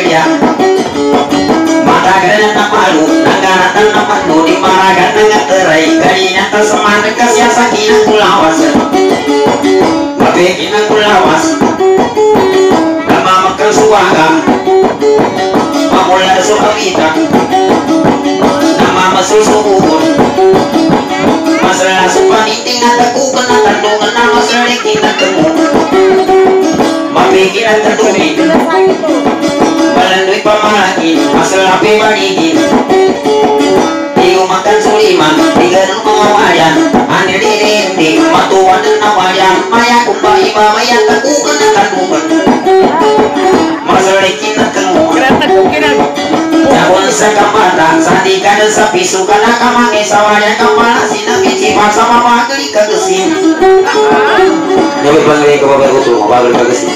milya matagan na malu nagaratan na manu di maragan na terai kalinya terseman kasya sakina kulawas mabeki na kulawas nama makan suwaga mamula sukamita nama masusuhun masalah supaniting na takukan na tandungan na masalikin na temu mabeki na tandungin balandoy pamalakin masalah pibanigin di umakan suliman di ganun mga wayan anil dirindi matuwan na wayan maya kumbahi mamaya takukan na tandungan masalikin na temu Jabon sa kamata, sa di ka sa piso ka na kamangi sa waya kamala sinabici masa mamagli kagesin. Nyawa panggil ka babar utul, mamagli kagesin.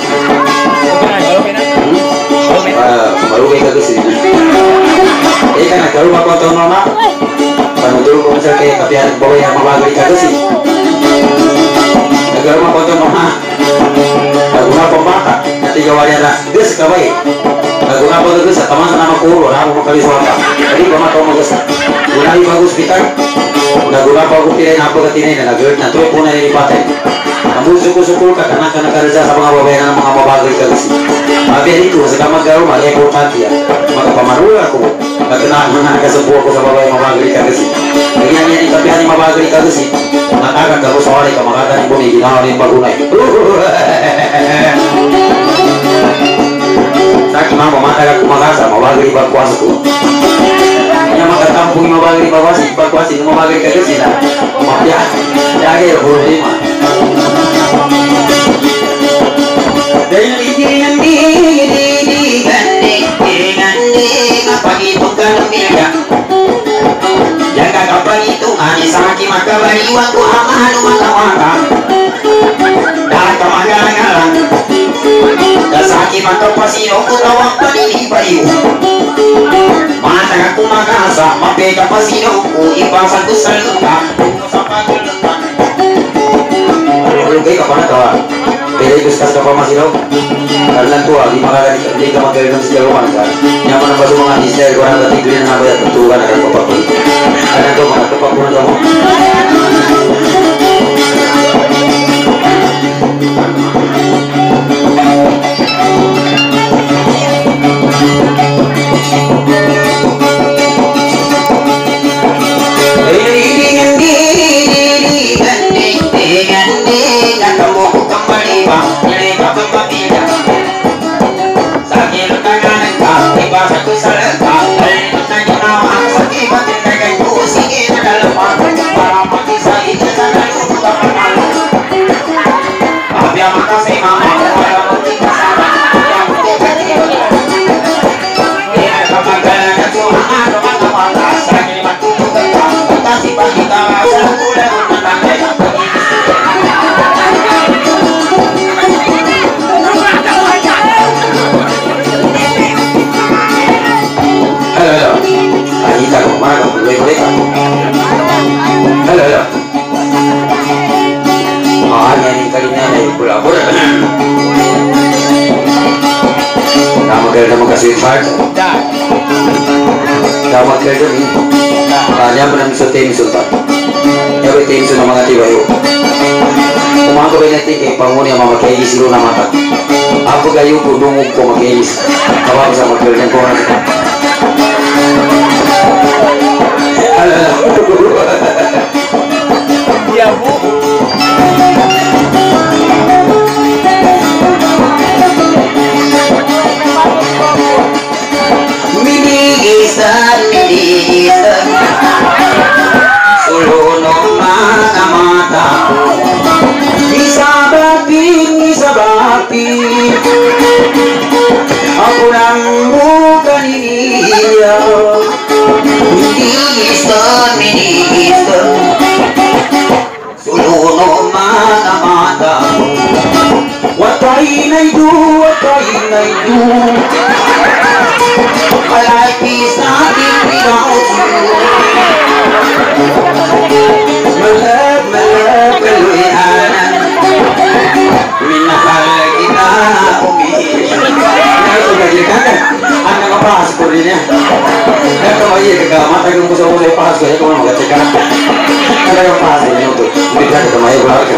Baru kayak kagesin. Kan kalau bapak tahu nona, panutul kau misal kayak kapian bawa yang mamagli kagesin. Negara bapak tahu nona, guna pembakar, nanti jawabnya ada, ges kabai. Guna apa tuh gesa, teman sama kulo, aku mau kali suara. Jadi guna tahu mau gesa. Guna di bagus pitar, udah guna apa aku tirain apa ketinain, dan agak nanti pun ada di paten. Kamu suku-suku karena kerja sama apa yang nama bagri kerja. Tapi itu sekarang gaul malah important ya. Maka pamaru aku, tak kenal mana ke sebuah aku sama apa yang bagri kerja. Jadi hanya ini tapi hanya bagri kerja. Maka akan kalau soal itu maka akan ibu ni gina orang baguna. Sakit mama mata aku makasa mau bagri berkuasaku. Yang maka kampung mau bagri berkuasa mau bagri kerja dah. Mafia, jaga boleh mah. Dengan diri gandeng apa itu kan milya jaga kapan itu ani saki maka bariwan ku amanu maka dah kamagalang dasaki maka pasino ku tawang panini bariu mata aku makasa mapeka pasino ku ipasan ku saluka sampai gelutan kayak kapan kawan pede diskus kapal masih lo karena tua di mana di kamar kerja sejauh mana kan nyaman apa semua nggak istirahat orang tadi kalian apa ya tentu kan ada apa pun ada tuh mana apa pun kamu Dapat kerja ni, hanya pernah misal sultan. Ya betul sudah mengerti bayu. Umang tu banyak tinggi bangun yang mama kayak silu nama tak. Aku kayu kudung uko makais. Kawan sama kerja kau nak. Ya bu. Milisan suluno mata bisa bapi aku nang bukan ini ya milisan suluno mata watai naidu life is nothing without you. Melab keluihanan minahal kita umi. Nah, sudah dikatakan niya. Kaya kamay ke kamata kung gusto mo sa ipahas ko, kung mag-check ka. Kaya yung pahas ko niyo to. Hindi ka kamay ko lang.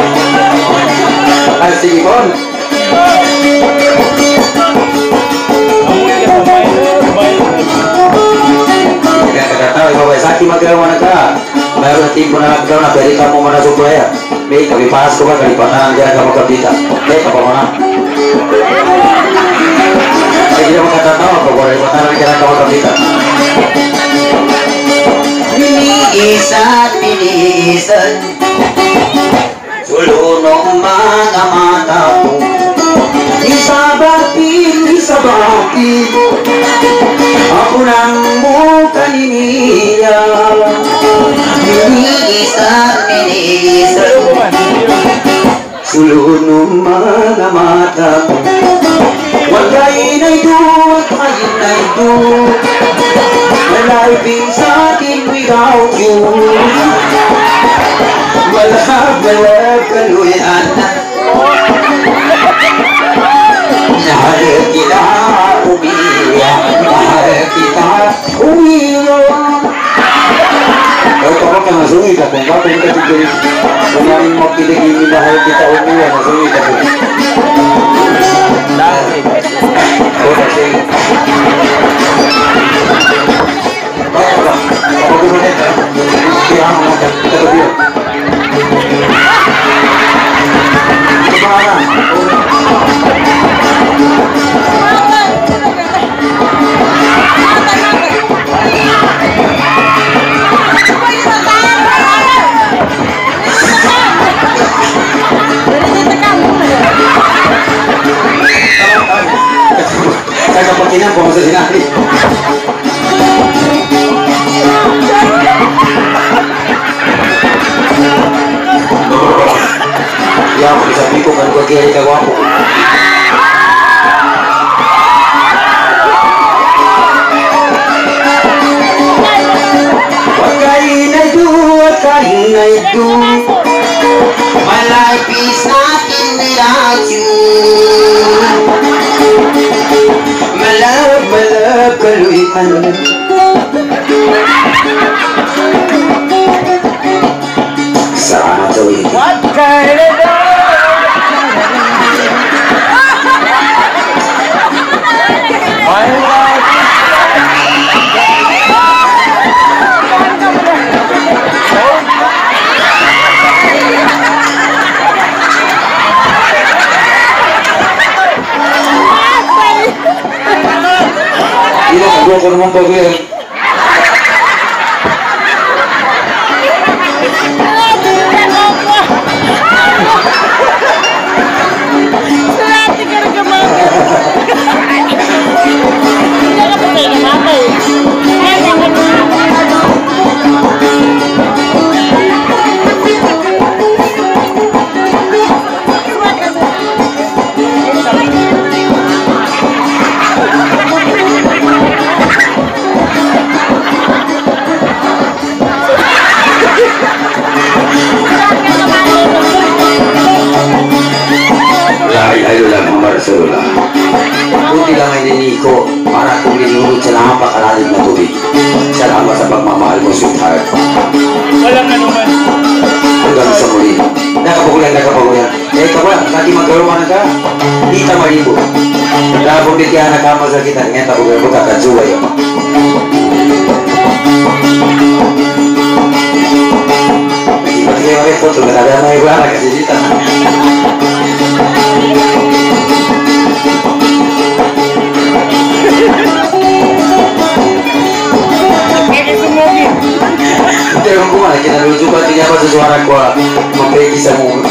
Ay, sige kon. Kata-kata, bawa sakit magawa na ka. Mayroon na tipo na nagkaroon na pwede ka mo mana suplaya. May kami pahas ko ba, kalipatan dyan ka magkapita. May ka pa mo na. Sige na makatatawa ko, kalipatan dyan ka magkapita. Tiniisan sulunong mga mata ko. Isabatin ako nang muka niya. Tiniisan sulunong mga mata ko. Wagayin ay doon, kayin ay doon. Malay sa akin without you. Malab kaluyan. Mahal kita umiyak, mahal kita umiyak. Kau tahu kan nasungit ako, bakit ka tigil? Kumain mo kiligin, mahal kita umiyak, nasungit ako. Oh, kasi kagak pakinan po sa sinabi. Ya, sabi ko kan ko kaya ikaw ako. Wakain ay do. My life is nothing without you. Malab kaluyan. Sana tuwi. What kind of Gua ke rumah bagian. Rasulullah. Buti lang ay niniko para kung linunod sa napakalalim na tubig. Salamat sa pagmamahal mo, sweetheart. Walang naman. Hanggang sa muli. Nakapagulan. Eh, kawan, lagi magkaroon ka. Di ka maribo. Labong bigyan na kama sa kita. Ngayon, tapugan mo kakadsuwa yun. Pati kayo may foto. Nagkagana may wala kasi dito. Ewan ko nga, kinaluto ba din ako sa suara ko mapegi sa mga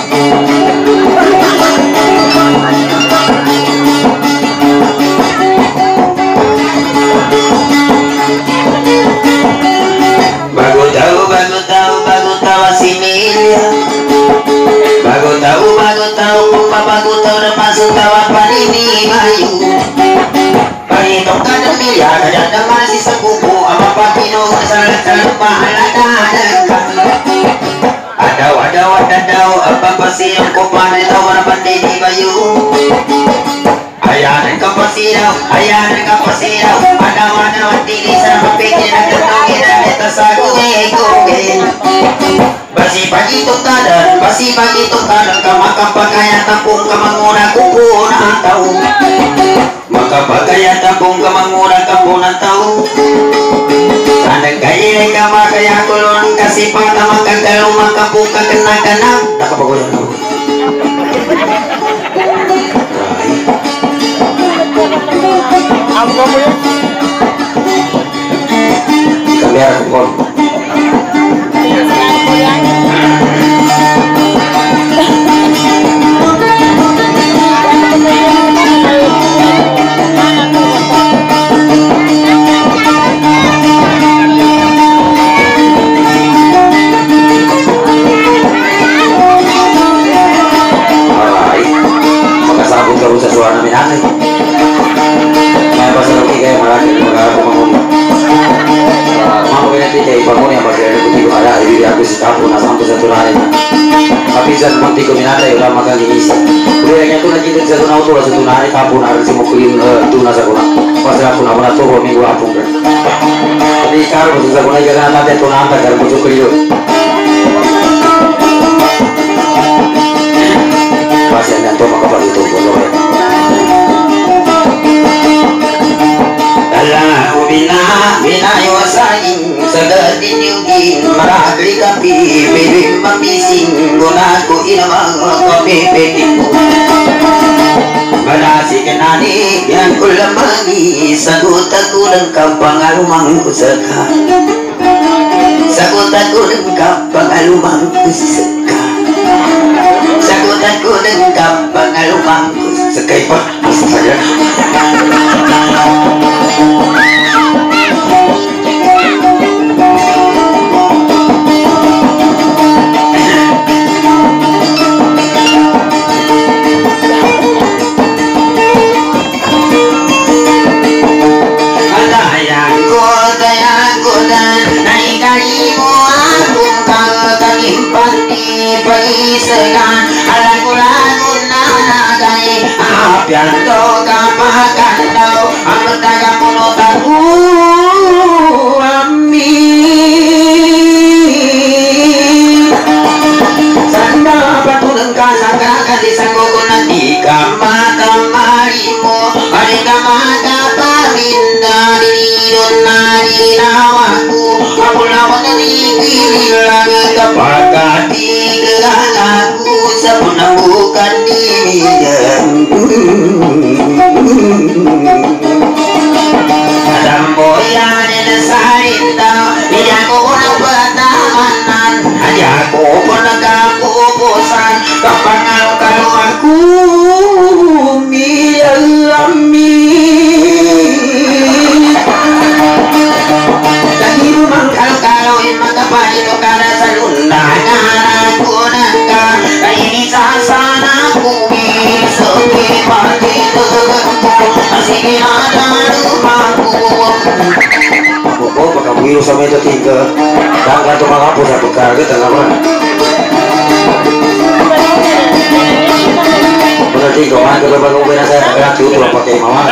bago tahu si Milia. Bago tahu kung pabago tahu na pasok tawa pa ni Mayu. Pangitong ka ng Milia, nadadama si sa kubo, ang mapapino sa pahaladanan ka. Adaw, ang papasiyong ko pa na ito, wala pati ni Mayu. Ayan ang kapasiraw, adaw Basi pagi tukadang Kamaka pakaya tapung kamanguna kupuna tau Maka pakaya tapung kamanguna kapuna tau Tandang kaya kamakaya kulon kasipata maka kalau maka buka kena tak apa kulon tau Apa mo yun? Kami harap kulon suara minat nih kayak pasal lagi kayak malah di negara pembangun mau nanti kayak bangun yang bagian itu tiga ada di habis kapun asam tuh satu hari tapi jangan nanti keminat ya udah makan ini udah tuh lagi itu satu nautu lah satu hari kapun harus mau clean tuh nasa kuna pas aku nak tuh minggu apung kan jadi kalau tuh kuna jangan nanti tuh nanti kalau mau clean masih ada tuh maka baru itu boleh Allahu bina yuwasain sagadin yugin maragli kapi bibim mamising gunaku inamang kapi petiku Balasi kenani yang kulamani sagutaku dan kapangalumangku seka sagutaku dan kapangalumangku seka sagutaku dan kapangalumangku sekai pak astaga Pianto kapakandau ametaga munotaku amin sanda patulang kasangka disanggogo nanti kamata marimu adika mata paminda dinidon narinawaku aku lawan nikilang kapakati gelanaku sepunang bukan dimiyan Adamboyan dan sarinda Iyaku unang pertamanan Ayaku penagapupusan Kapangal-kaluanku Miyalami Lagi rumang kalau-kaloin Magkapaito ka na sa lunda Nanaku nangka Kaini sasanaku Suki pagito Sige ada rumahku Buko pagkabuhiro sa medyo tiga Dangka tumakapo sa pagkarga Tangaman Berarti kumahan ka ba kung saya Pagkakati ito lang pakai mama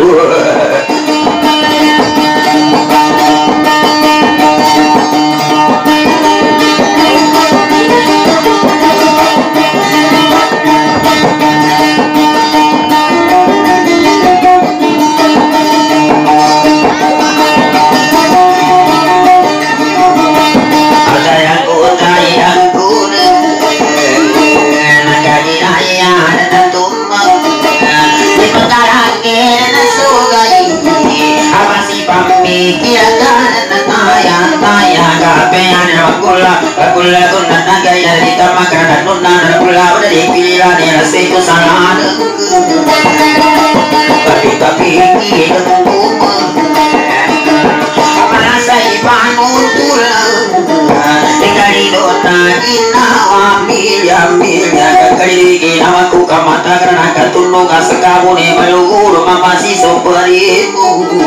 tapi masa ipanun tulang tinggali dota ginawa milya kakali ginawa ku kamata karena katulong asakamu ni maluguro mamasi soparimu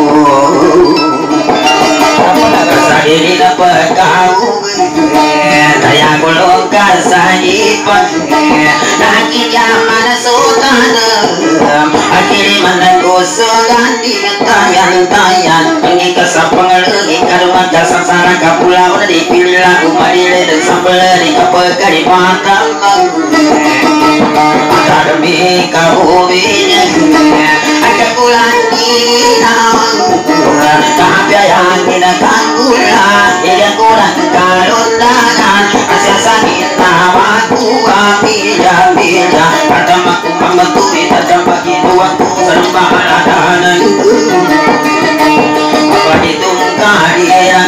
Sadiri dapat kau Kaya kulong kasaipan Naki jaman sultan Akhiri mandan kusugan di tayan-tayan Pergi ke sapang lagi karma jasa sangsara ka pulau na dipilih lagu madile dan sambal di kapal kalimantan akademi kabubinya ada bulan dinawang tapi yang tidak kanggula yang kurang kalundangan asasani nawaku apija kata maku mamatu ita bagi waktu serba aladanan apa ditungkah dia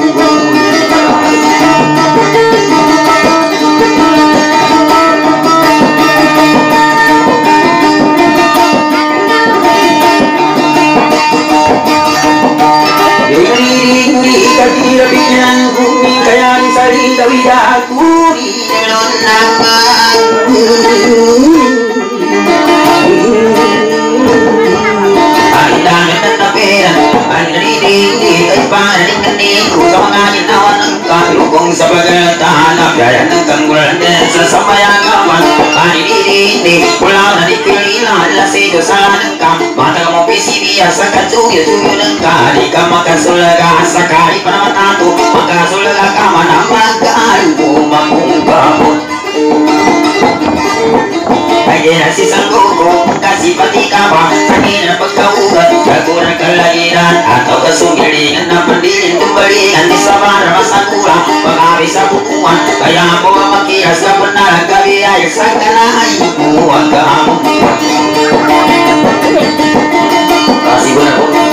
kaki bikinan bumi kaya sari dawidaku dilon nangan andang tetapiran andri di kaipan dikeniku kawangan nawan engkau kong sebagai tanah biaya nengkang bulan desa sampai kawan di pulau nadi pilihlah adalah sedosa nengkang mata kamu visi biasa kacuyo cuyo nengkang di kamakan sulaga sakari pada mataku maka sulaga kamana makalu mamungkamu Ayer si sanggup kasih pati kabar sakit pegawai jagoan kelahiran atau kesugiringan dan pendirian kembalian di sabar masa kurang penghabis bukuan kayak bawa makias sebenar kali air sakana ibu agam kasih benar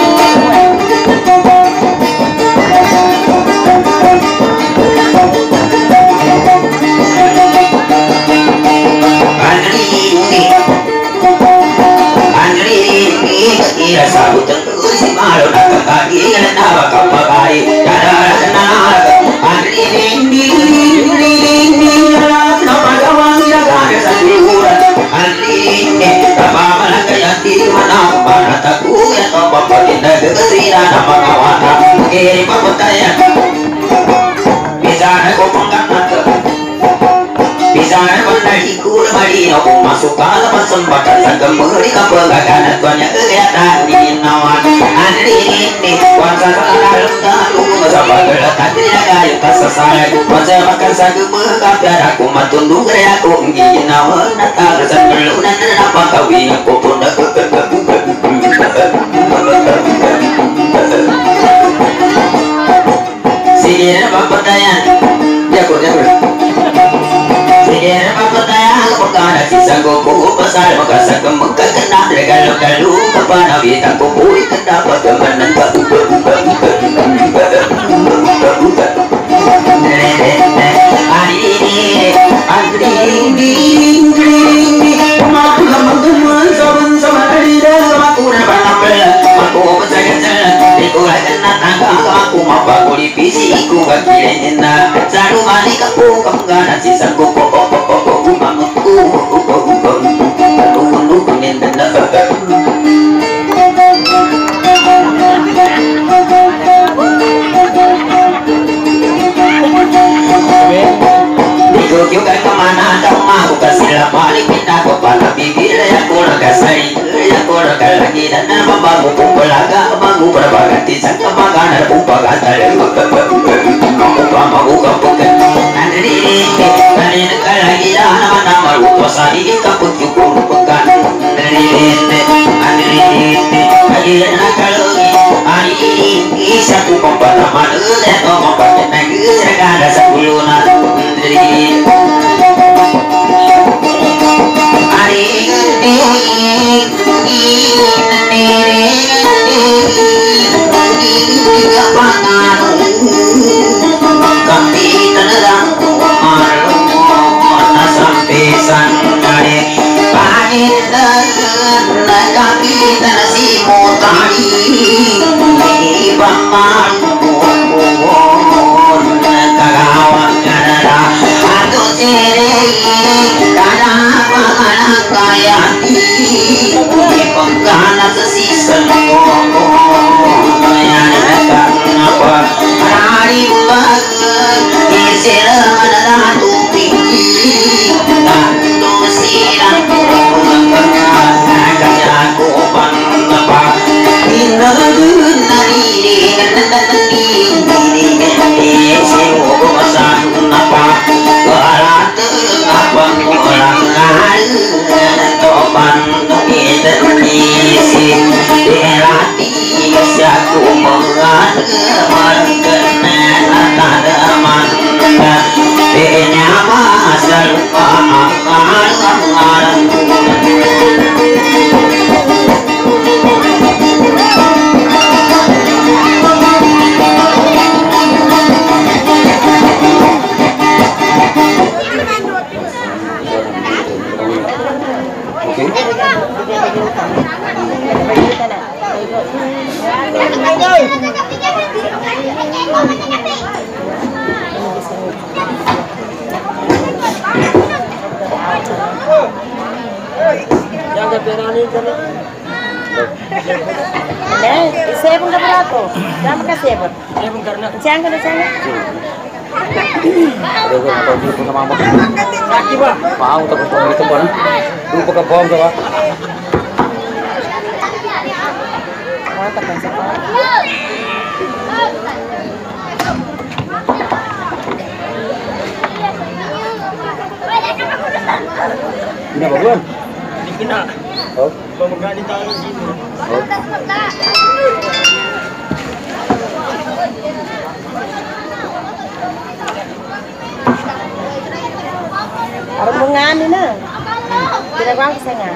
Ira sabut terus si malu nak kaki dan apa kau pakai cara kenal hari ini nama kawan jaga kesanjuran hari ini apa malah kayak di mana mana takut ya kau bapak tidak kesira nama kawan kirim apa tanya bisa aku pengangkat bisa menariku lemari aku masuk ke dalam sembahkan sang kembali ke pegangan tuanya kelihatan di nawan hari ini kuasa dalam dalu bersama gelatan tidak kayu kasasai kuasa makan sang kembali biar aku matundung gaya aku di nawan natal sebelunan apa kawin aku pun sini apa pertanyaan ya kok Segera pertanyaan perkara sisa kuku besar maka sagam maka kena legal-legalu kepada bintang kuku terdapat kemenang hari ini aku gemeng-gemeng sama dari dalam aku dapat nampil aku berjalan-jalan dikulah kena tangga aku mampu divisi aku gak selalu mani kampung kemungkinan sisa kuku juga kemana kemana aku kasih balik pindah kepada bibir aku kasih aku lagi dan membangun kumpul agak membangun berbagai sang kembangan dan kumpulan dari aku kampung nanti kali nekal lagi dah nama-nama lupa sari kaput cukup pekan dari lagi nakal hari ini satu pembalaman atau membaca lagi segala sebulunan dari hari kami tenang sampai sanggare pahit kami tanasi mutari bapak kagawan kanada atau cere karena anak kaya di pengkana sesisa yang kenapa hari bagai isir adalah tinggi dan dosiran aku panapa indah nari Sorangan topan isi Delati syaku mengademan Kenenan tadaman Denya masal pa'akan Sebon ka berato? Berapa ka sebon? Sebon karena. Siang ka na siang. Ada gua tahu dia pun sama apa. Kaki ba? Mau tak pun itu pun. Lu pakai bom apa? Mata kan sa. Ini apa belum? Kina. Oh. Pemegani tayo dito. Oh. Arang mengani na. Ginagawa ko sa nga.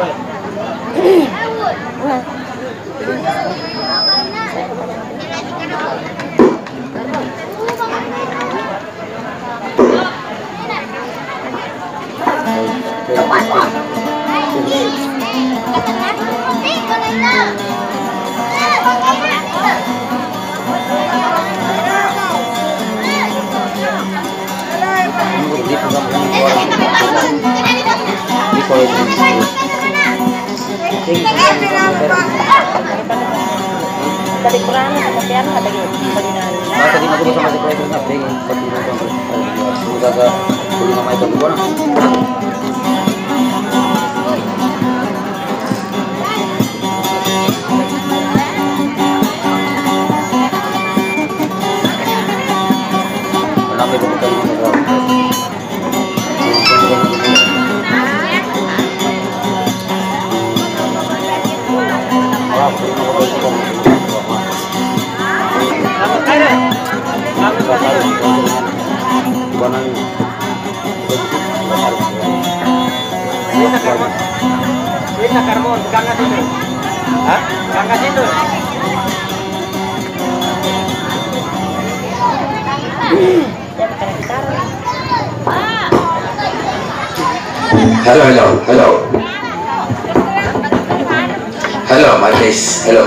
Tadi kurang, tapi ano tadi palinari. Tadi aku bersama si Kuya Tunap dengan patuloy kang sudah kulit namanya itu bukan? Kenapa itu bukan Wait na Carmon, ganga dito. Ha? Ganga dito. Hello, hello, hello. Hello, my face. Hello.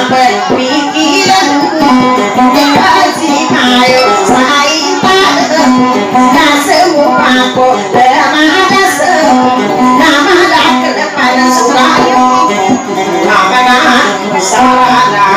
pikiran kasih ayo saintan na semua ko lemah nama dah ke depan surayo nama sarana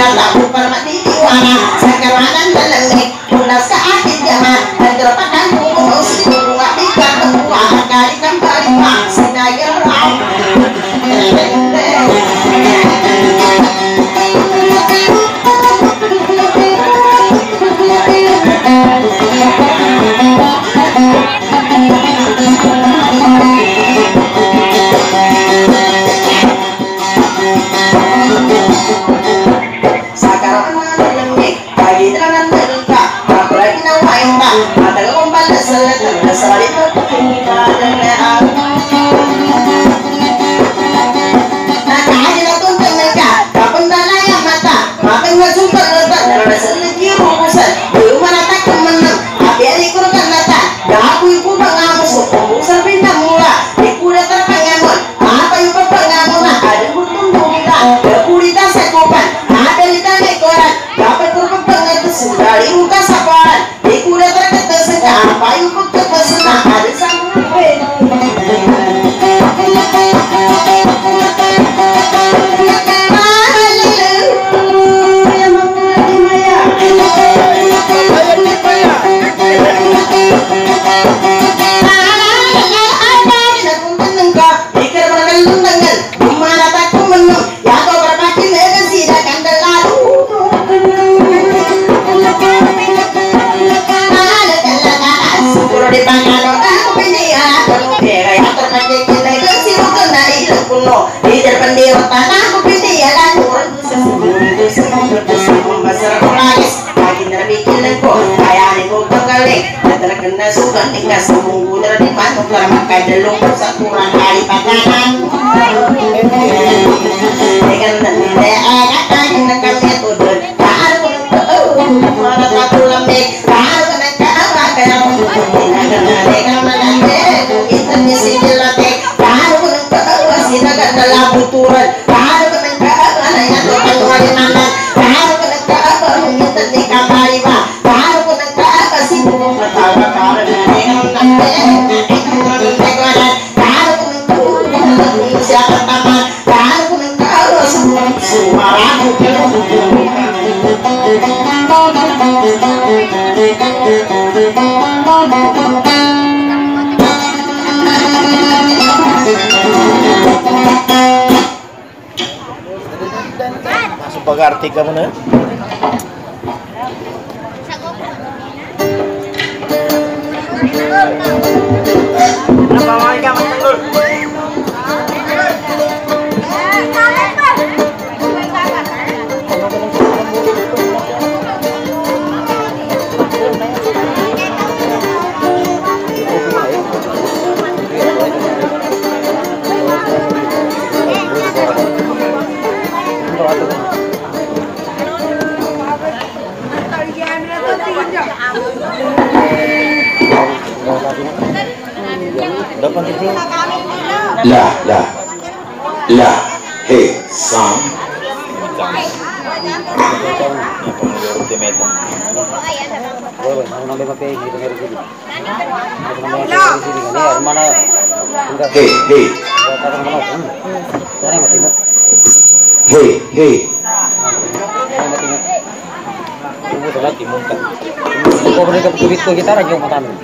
tahu permati diwana sekarang dalam pulas ke akhir zaman dan terpakan kumus bunga ikan bunga kali kembali sinaya Pagarti ka muna. Napamay ka matangol. La he sam hey kita lagi mau tamu.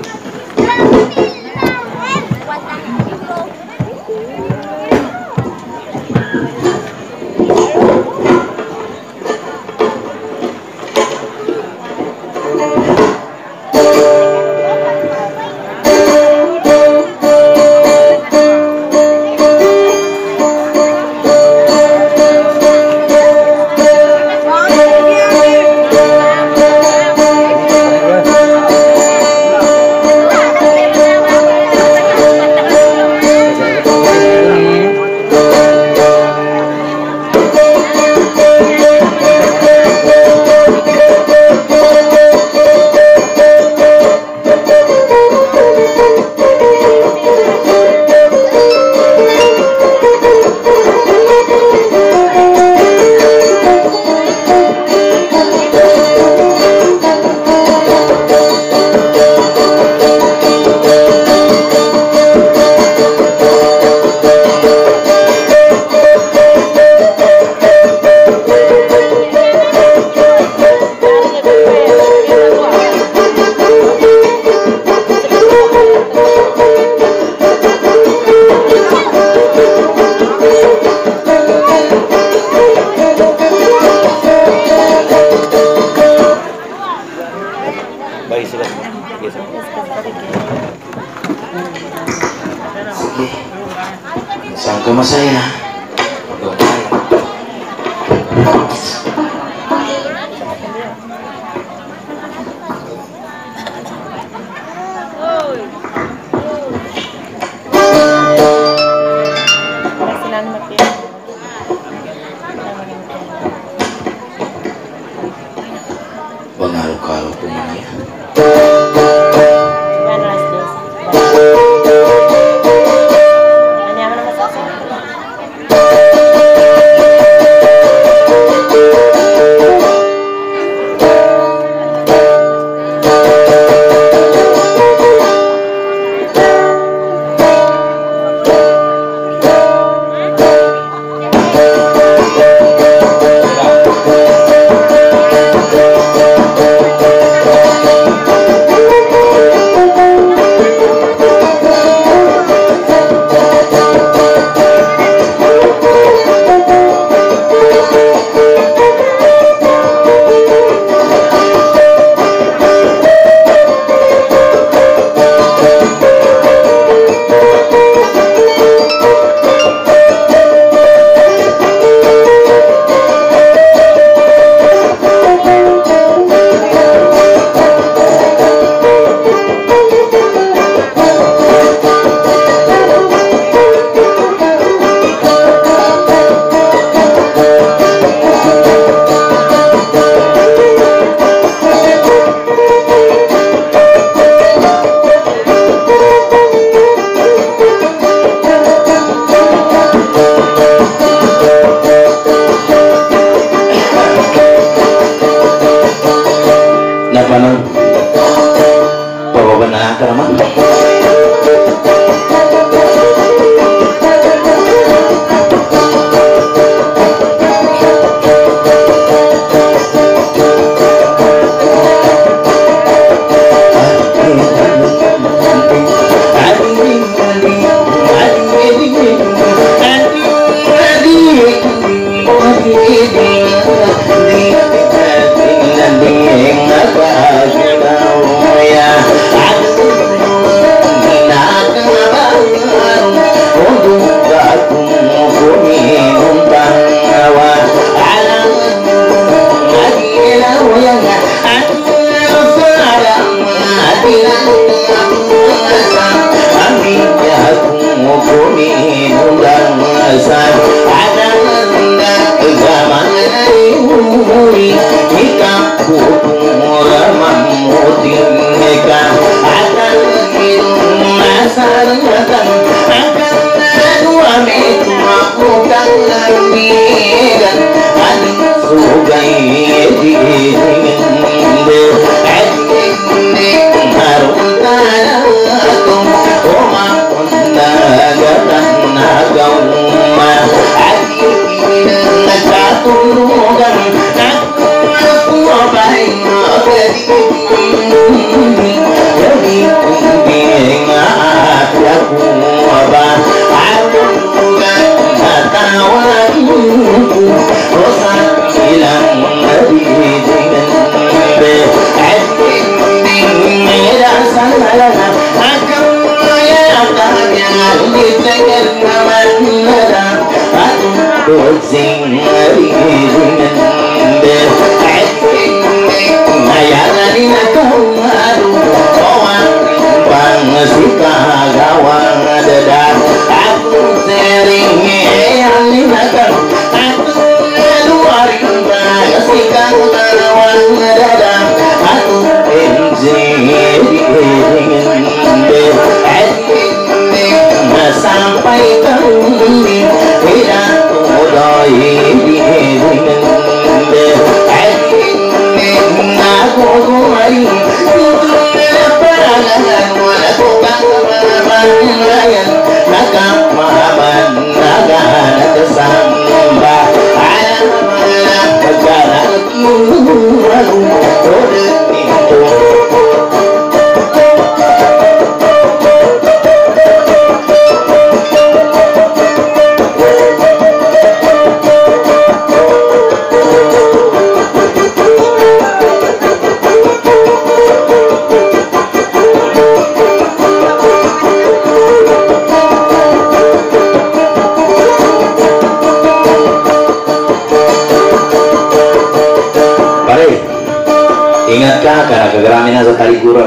Ingatkah karena kegeraminan sekali guru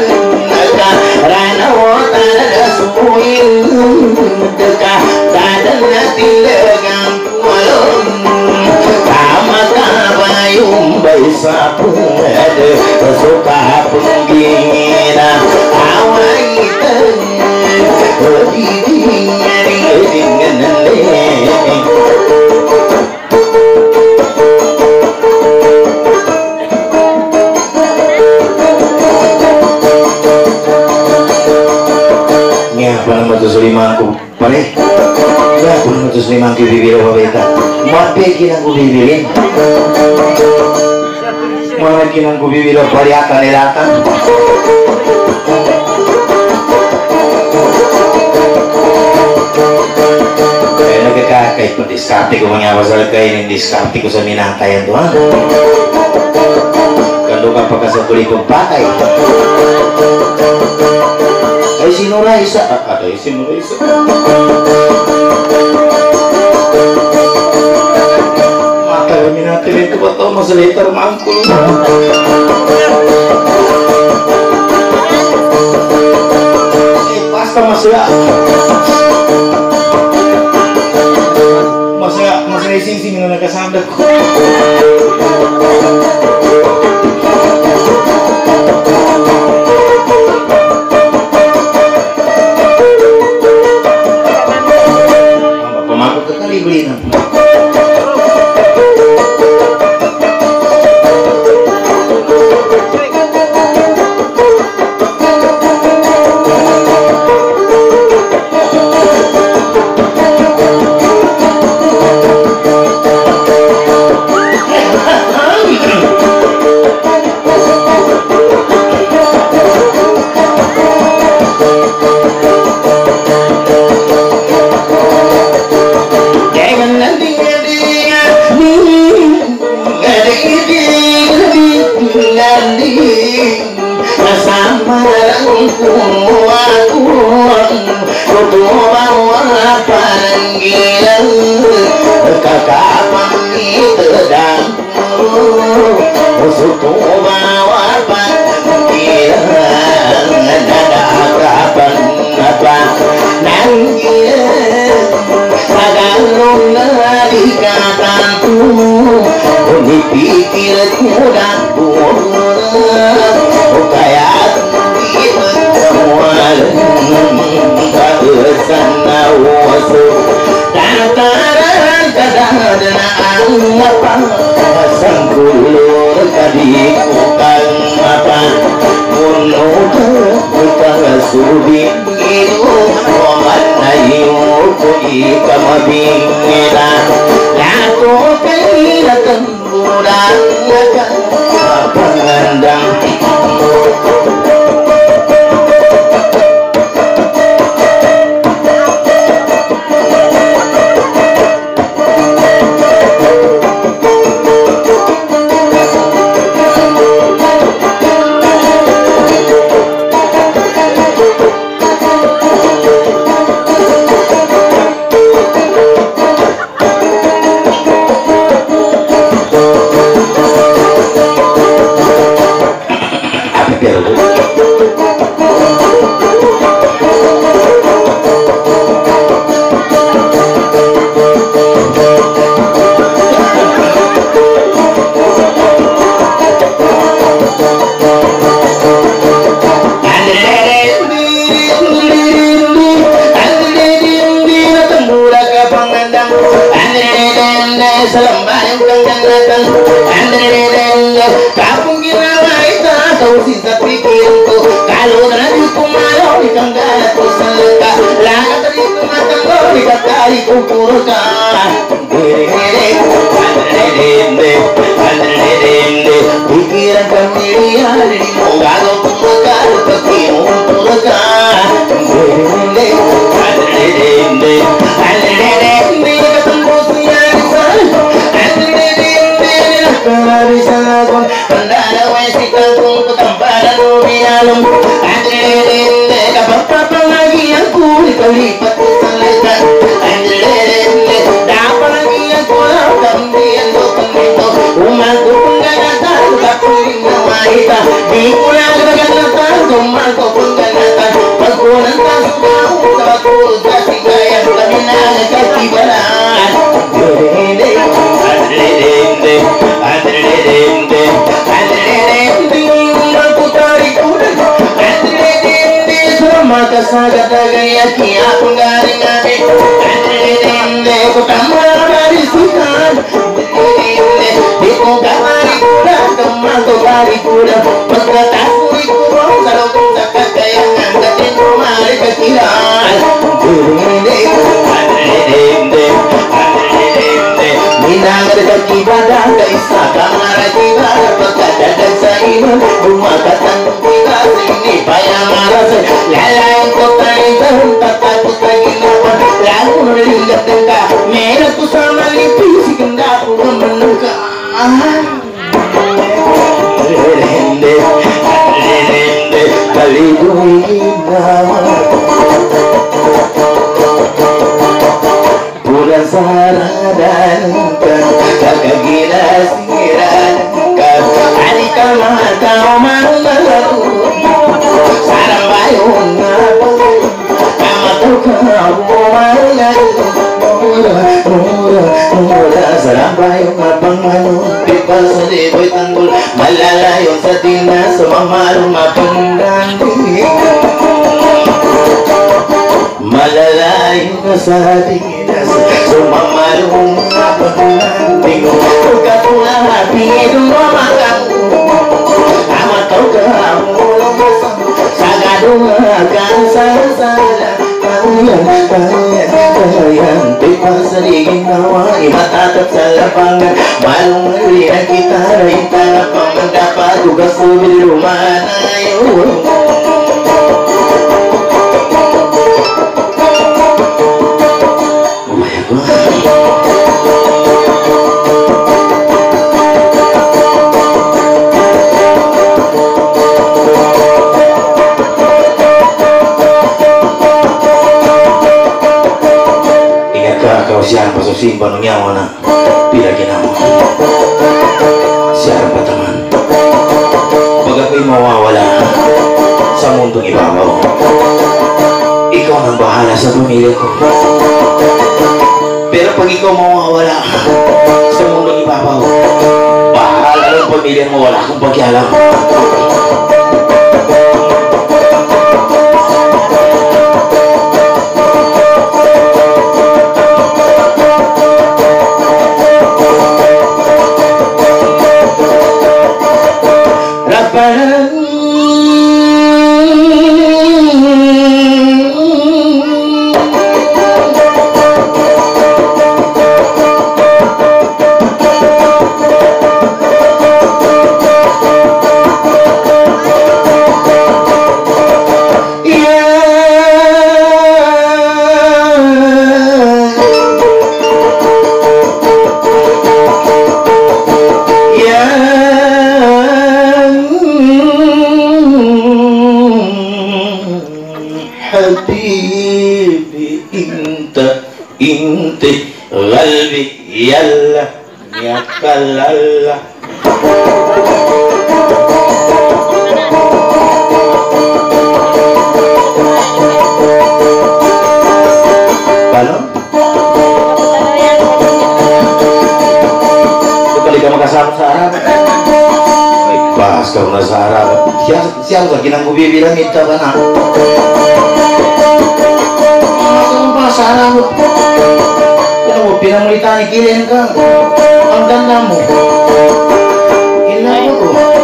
Rana tindakan kualon kama kabayong baysa pungade suka pengginginan awaitan dengan apa nama limangku pare ya pun mutus limangku bibir wabeta mape kinang ku bibirin mana kinang ku bibir pare akan elatan kaya nagkakakay pa diskarte ko mga pasal kayo ng diskarte ko sa minantayan to ha kando ka pa ka sa kulikong patay ay sino Raisa? Ada sino Raisa? Mata kami natin ito ba ito? Masalitar mangkul. Basta masaya. Masaya sing-sing na nagkasandag ko. Beli saga gaya kia pengaring ade ende ko kamar dari sukan ende di ko kamari kuda kamar ko bari kuda pagkata suri ko kalau kita kaya ngangkatin rumari kekiran ende minang rezeki badan kaisa kamar ibadah pagkata dan saiman rumah katang kita sini payah maras lalain kota itu tata kota ginawan lalu neringat tengkah merah ku sama lipi si kendak ku menengkah rende kali bulan saradan kakak gila siran kali kamar kau mau berlaku sarang bayung ngapa kamu tuh kamu murah sarang bayung ngapa manu pipas di tanggul malalayong sa dinas mamarum mapangganti malalayong sa dinas mamarum mapangganti katulah hati rumah kamu amat kau kamu sagadungakan salah kalian pipas di ginawa imatatap sa lapangan malong malihan kita rin tanapang mendapat tugas di rumah tayo siapa pasok simpan ng yawa na pilagin mo siapa teman pag ako'y mawawala sa mundong ibabaw ikaw nang bahala sa pamilya ko pero pag ikaw mawawala sa mundong ibabaw bahala ng pamilya mo wala akong pagkialam inti qalbi yalla ya kalalla balon kembali ke Makassar sa Arab pas kau nasa Arab siapa lagi nang gue bilang minta tanah Sarang kena mo pinamulita ni kilin ka ang ganda mo kailangan ko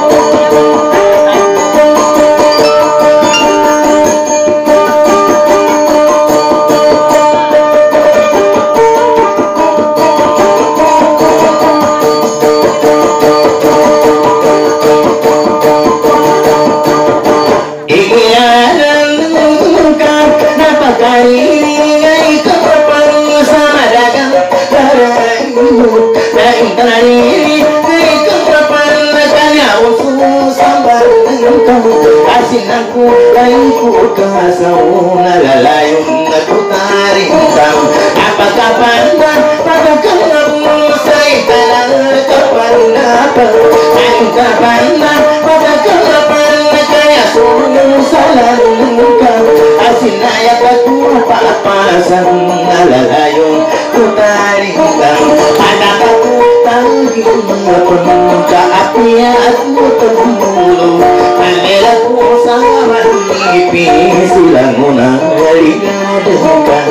aku lainku kasauna lalayong natutaring tang apakah pandang pagkakang nabusay talang kapanapa ang kapandang pagkakang napanag kaya sumusalang ka asinayak ako papasang lalayong tutaring tang anak ako tangging napang kaapiya at mutang mulo Alila ko sa mani pipi silang munang ligadekan.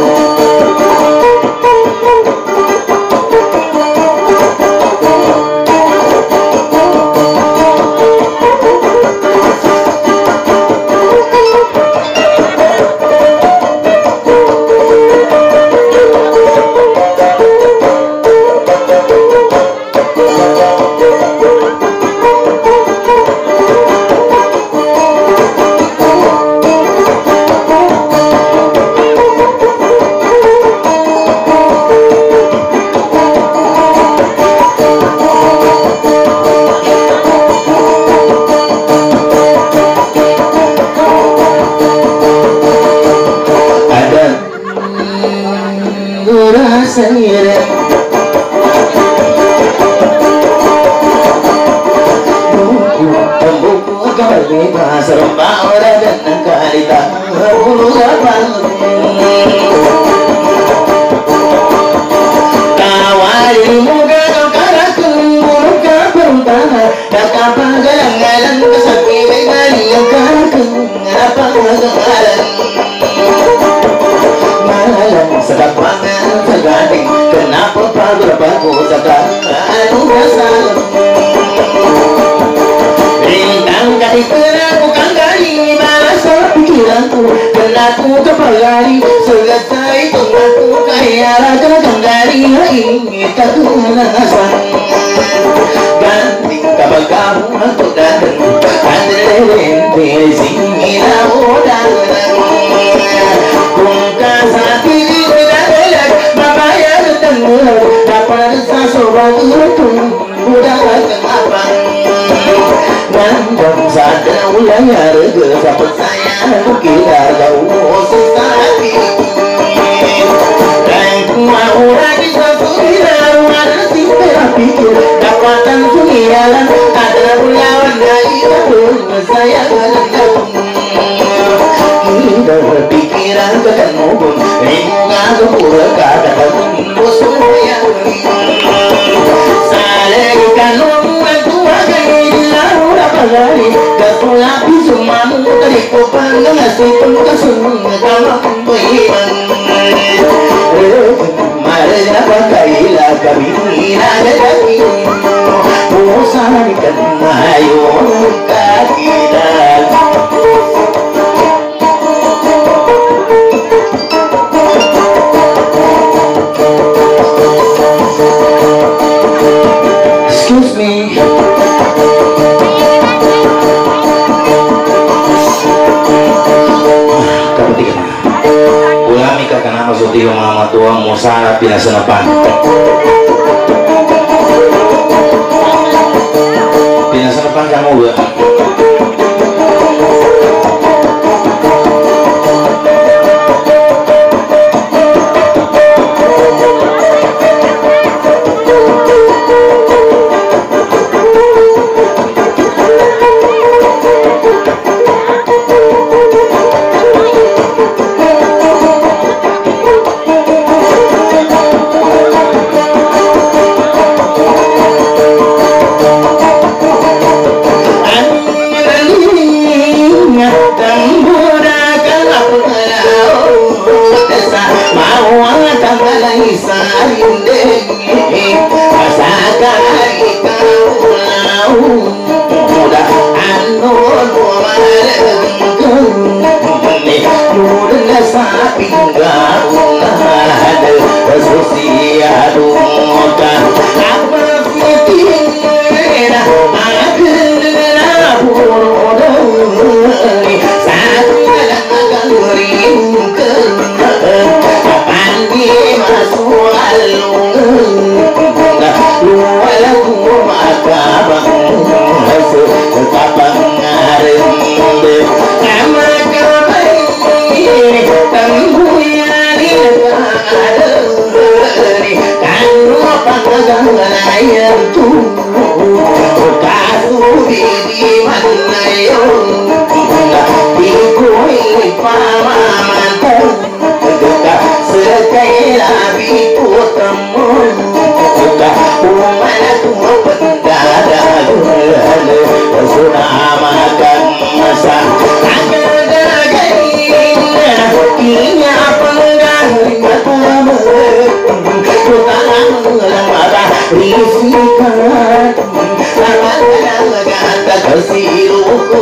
Sudah makan masa bisikan sama kata kesiluku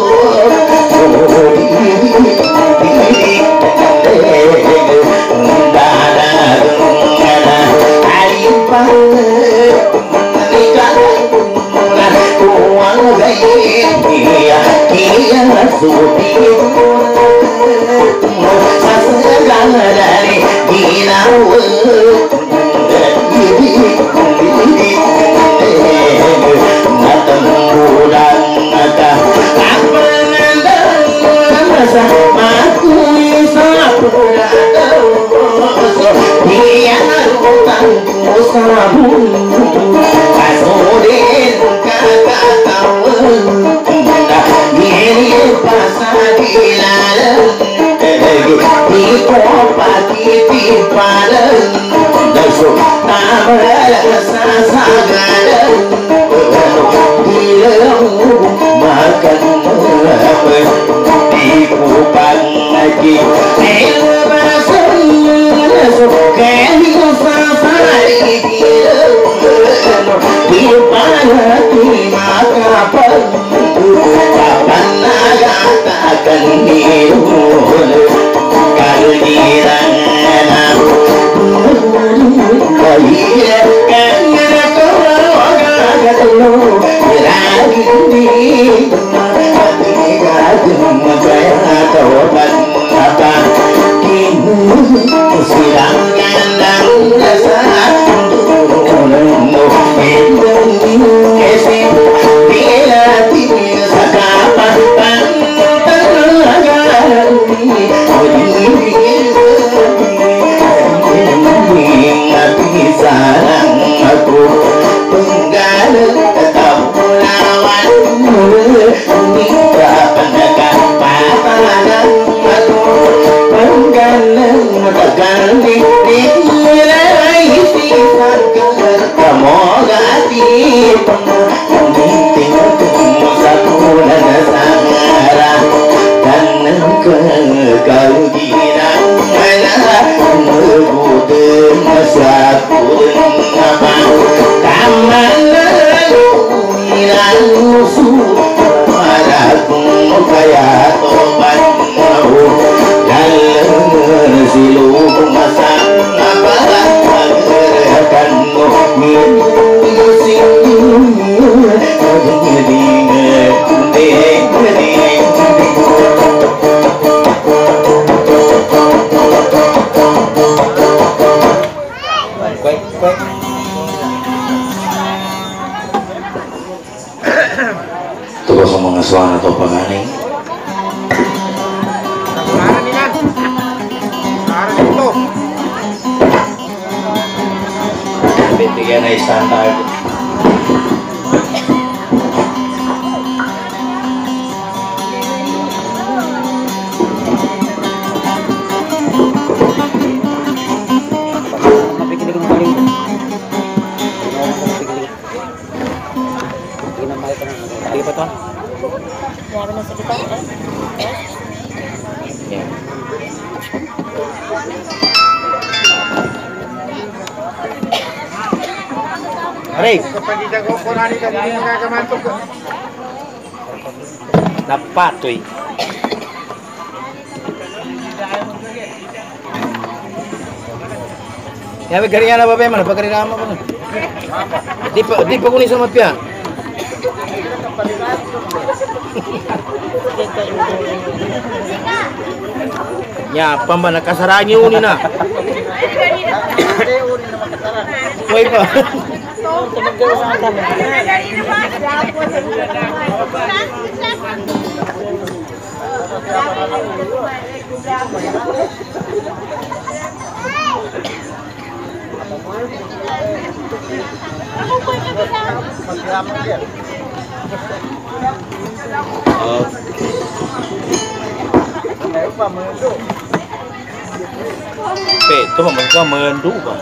suara atau penganing betiga naik standar dapat tuh ya begini apa apa mana pakai ramah mana di pekunis sama pia ya pambana kasarangi unina woi pa itu mereka mendu Bang.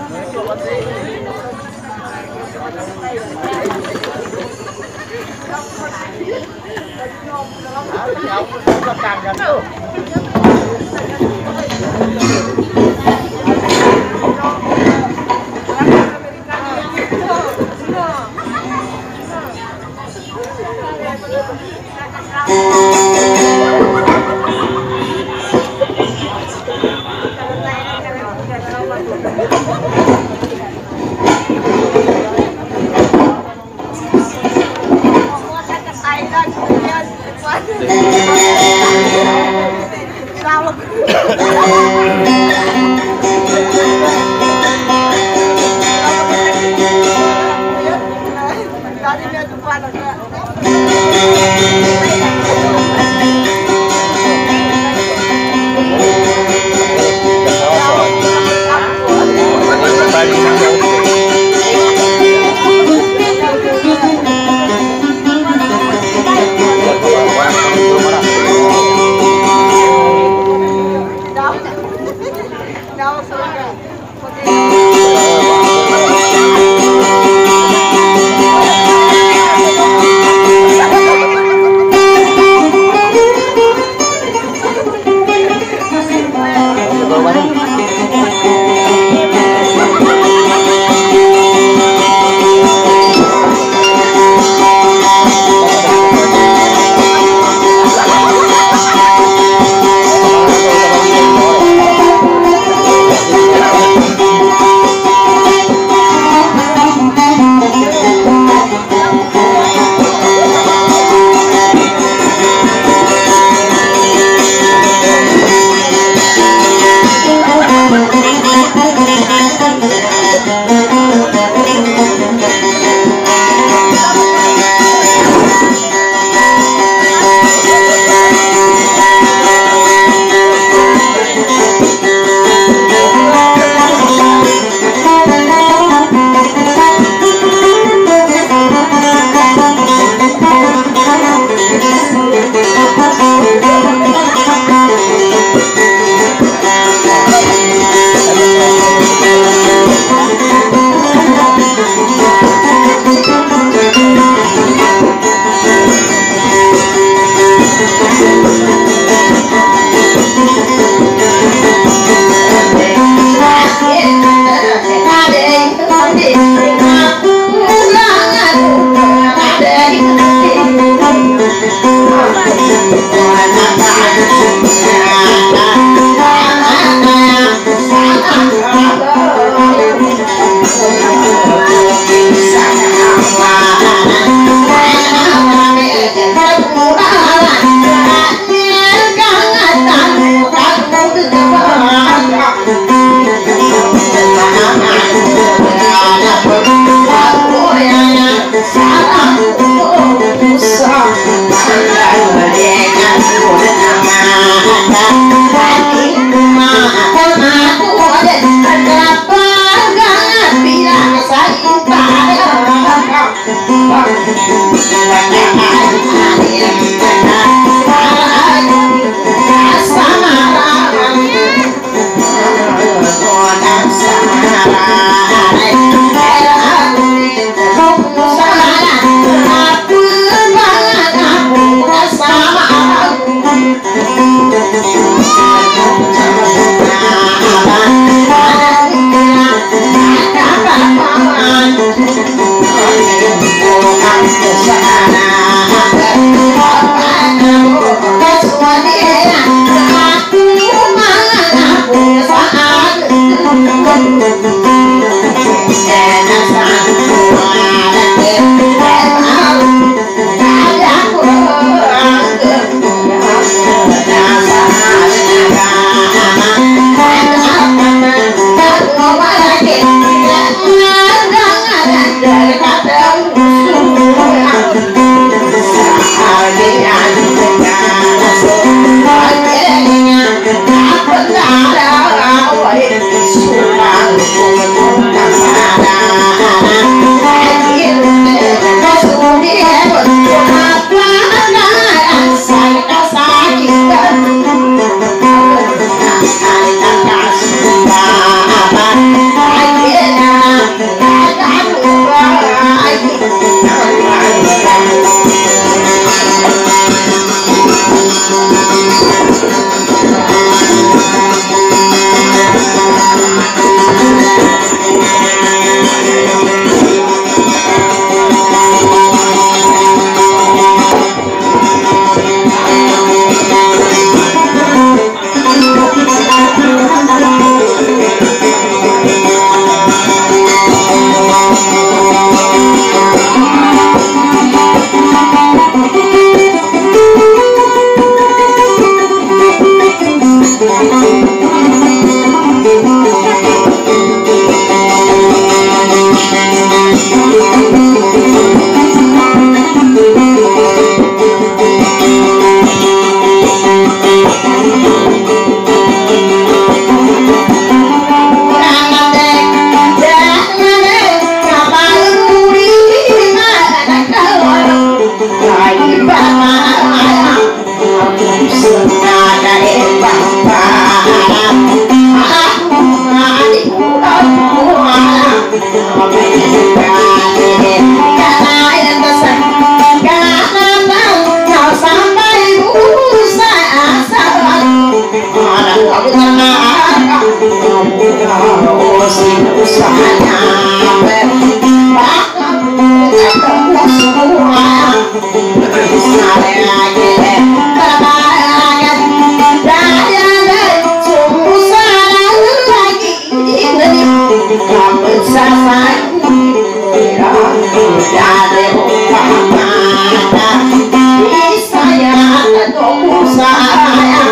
dari umpamanya saya tunggu saya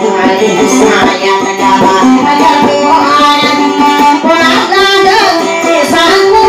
negara keluaran pada desaku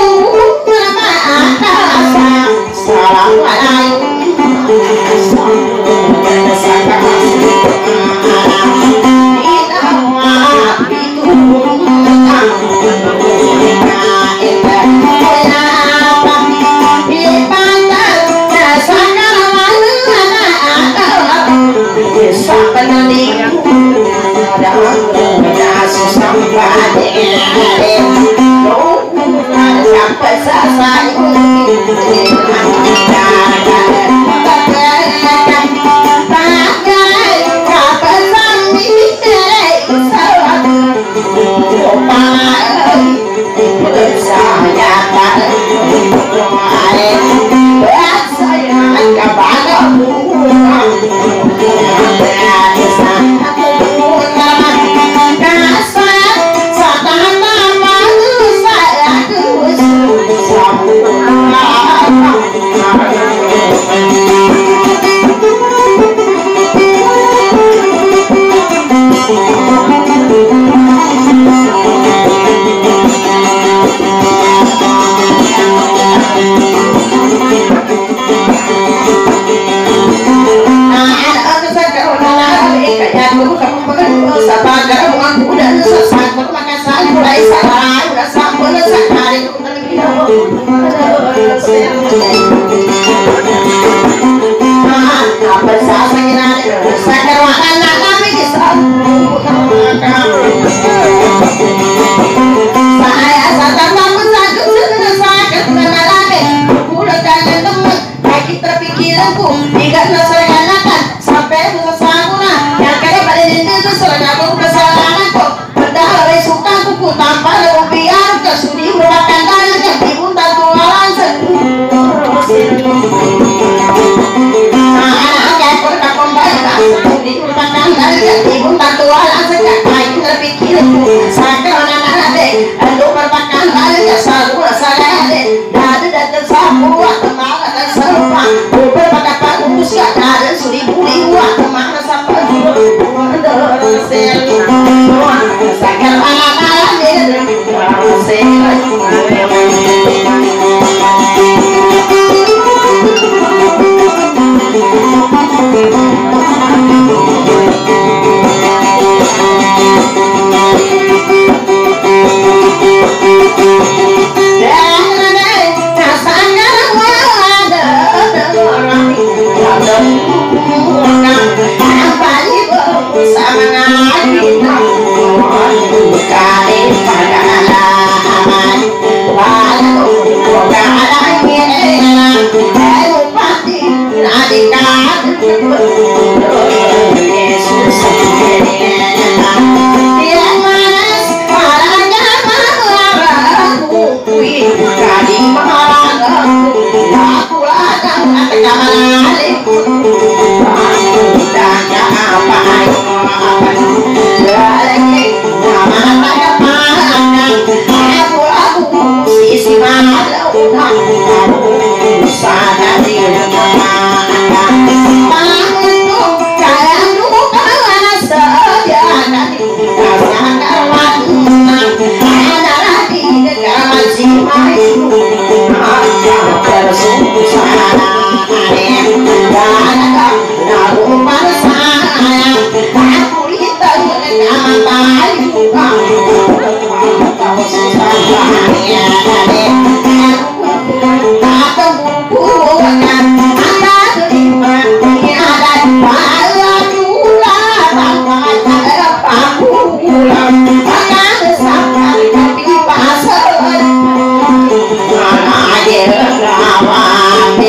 Rawa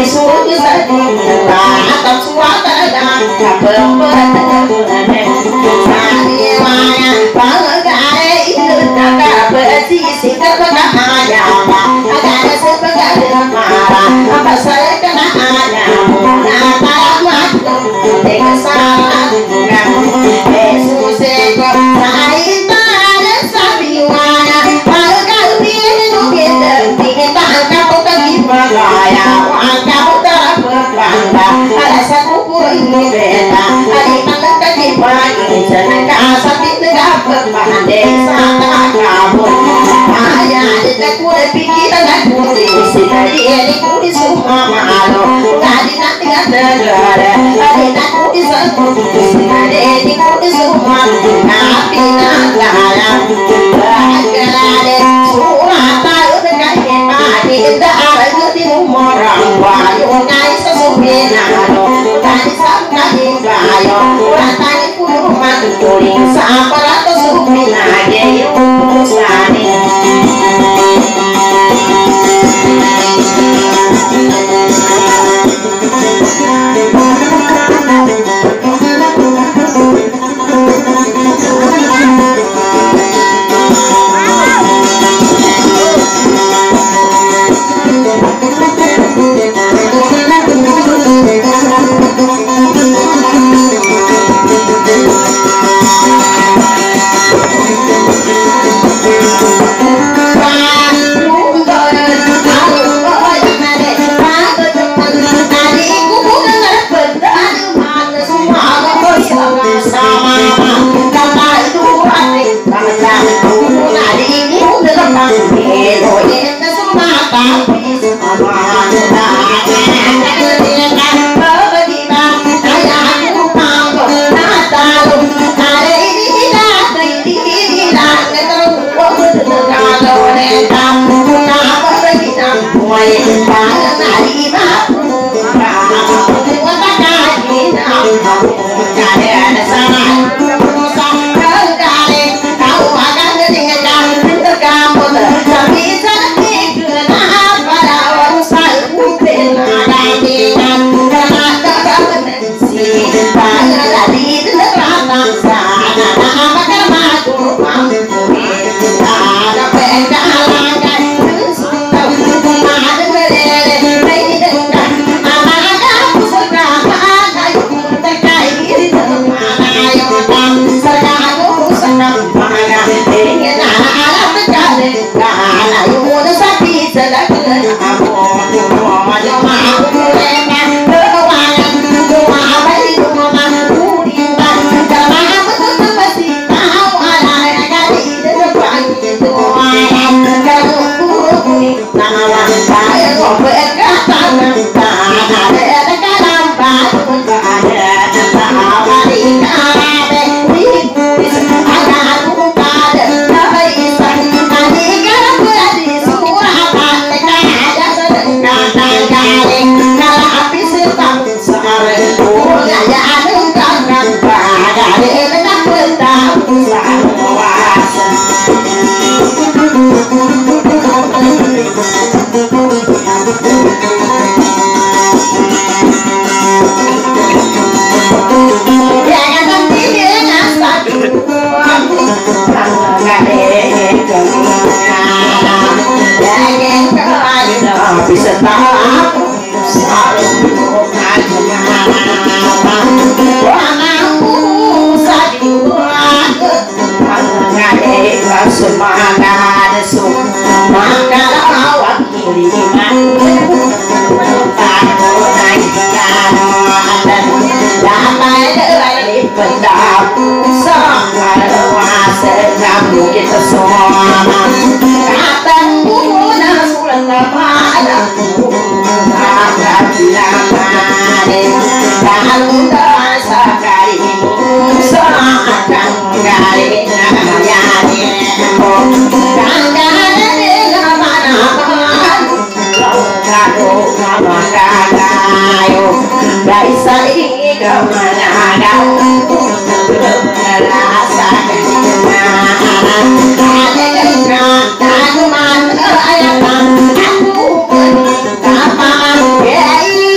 Yeah.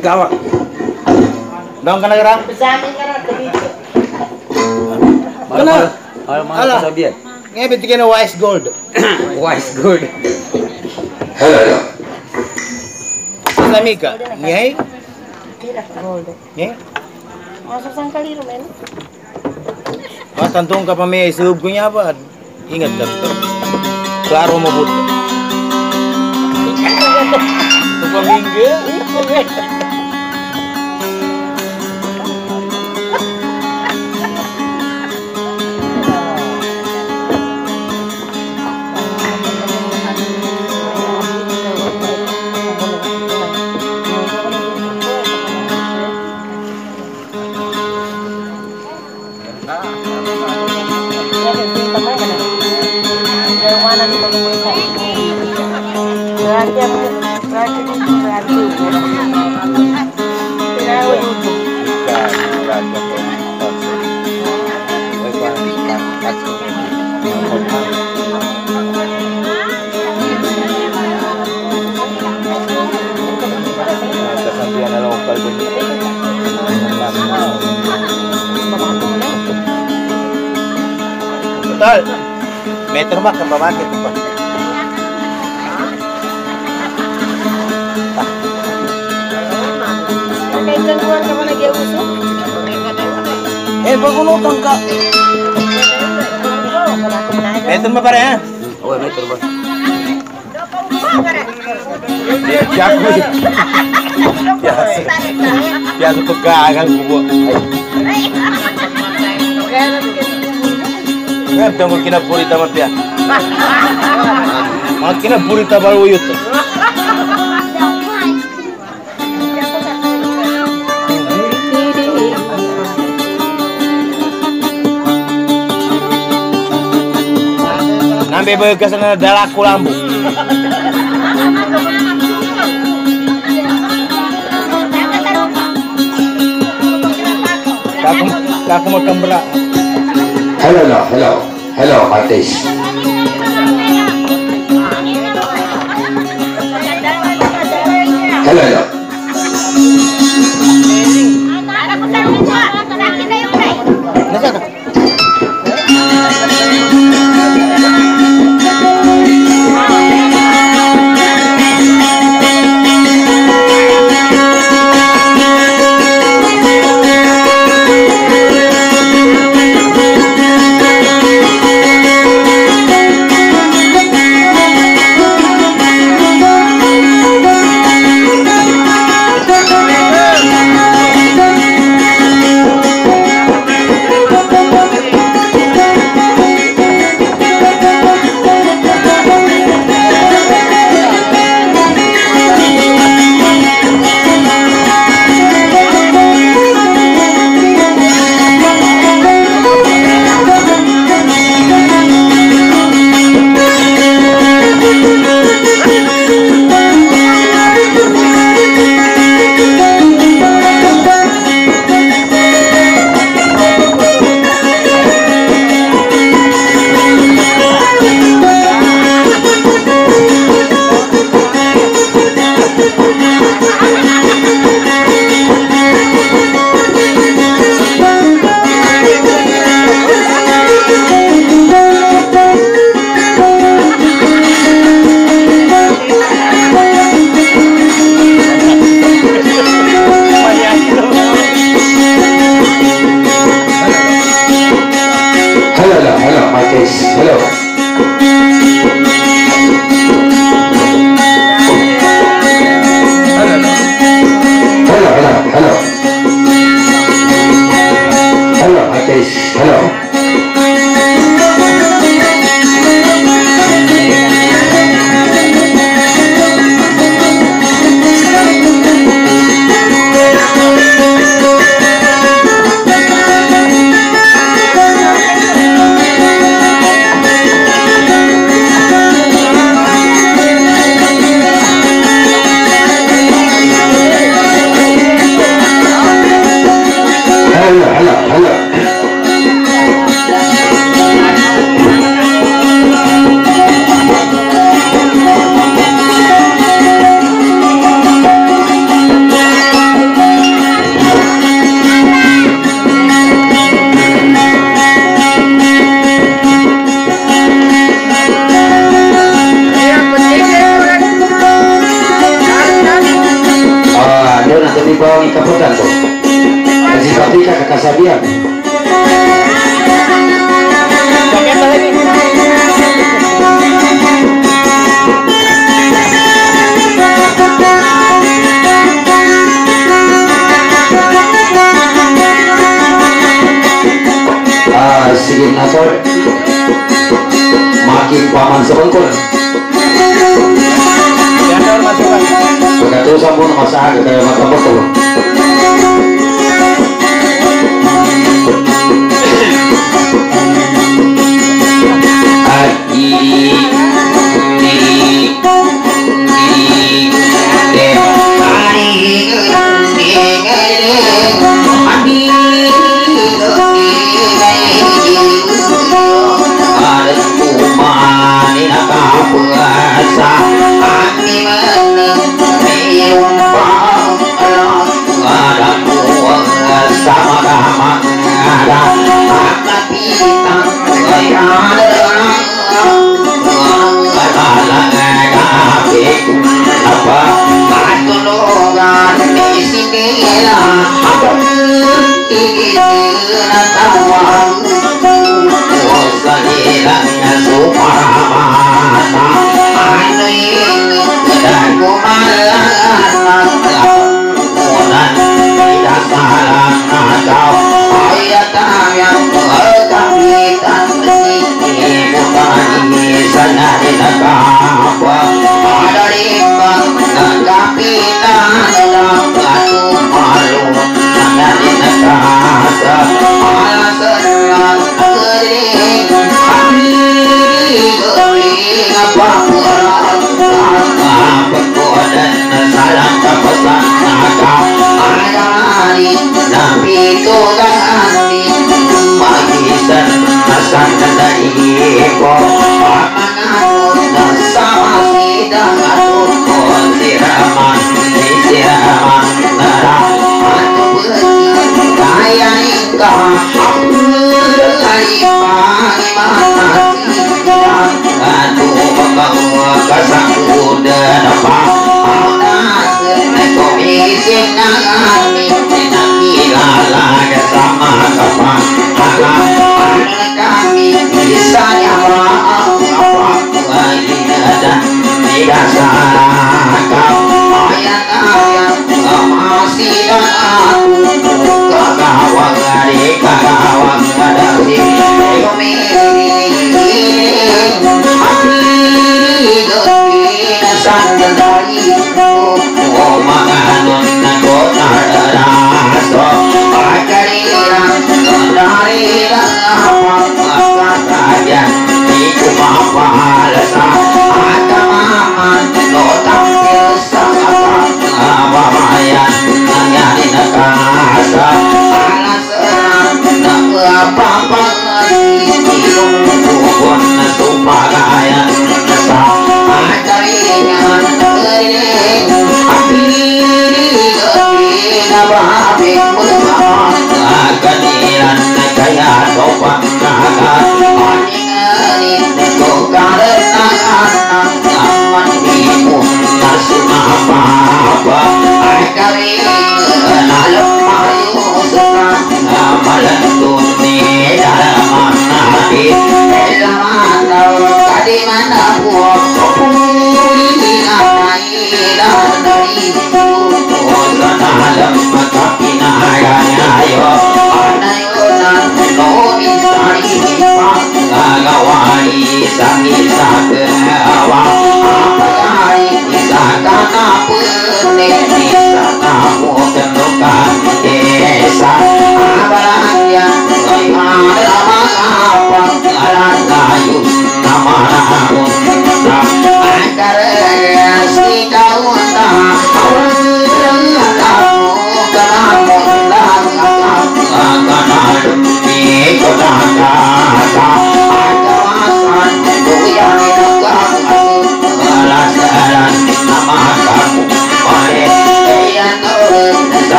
kawa. Dong ka nagarang? Bersama kan ada video. Ano? Alam mo Ala. sabihan. Ngayon, bitikin na wise gold. Wise good. Hello. Lami ka? Ngayon? Tidak gold. Ngayon? Masuk sangkali rumen. Tantong ka pa may isubog ko niya ba? Ingat ka ito. Klaro mo buto. Ito pamingga. Kasabihan na local din. Total, metro ba? Kapamakit pa. Kailan keluar ka ba nag-iuso? Pagulutan ka. Metro ba pare ha? Oh, metro ba? Jago. Biasa pegangan gua. Ngayon tunggu kinapurita mo pia. Mga kinapurita baru uyut. Nambe begas na dalaku lambu. Kaku makan berat. Hello, artis. Hello. Nasa ka? Hello, artis. Hello. Hello, artis. Hello. Hello. siap. Joget lagi. Sige nasor makin paman sebengkul Biasa masukkan. begitu sampun masak kayak mata betul Malam dunia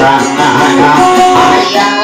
sanana ayang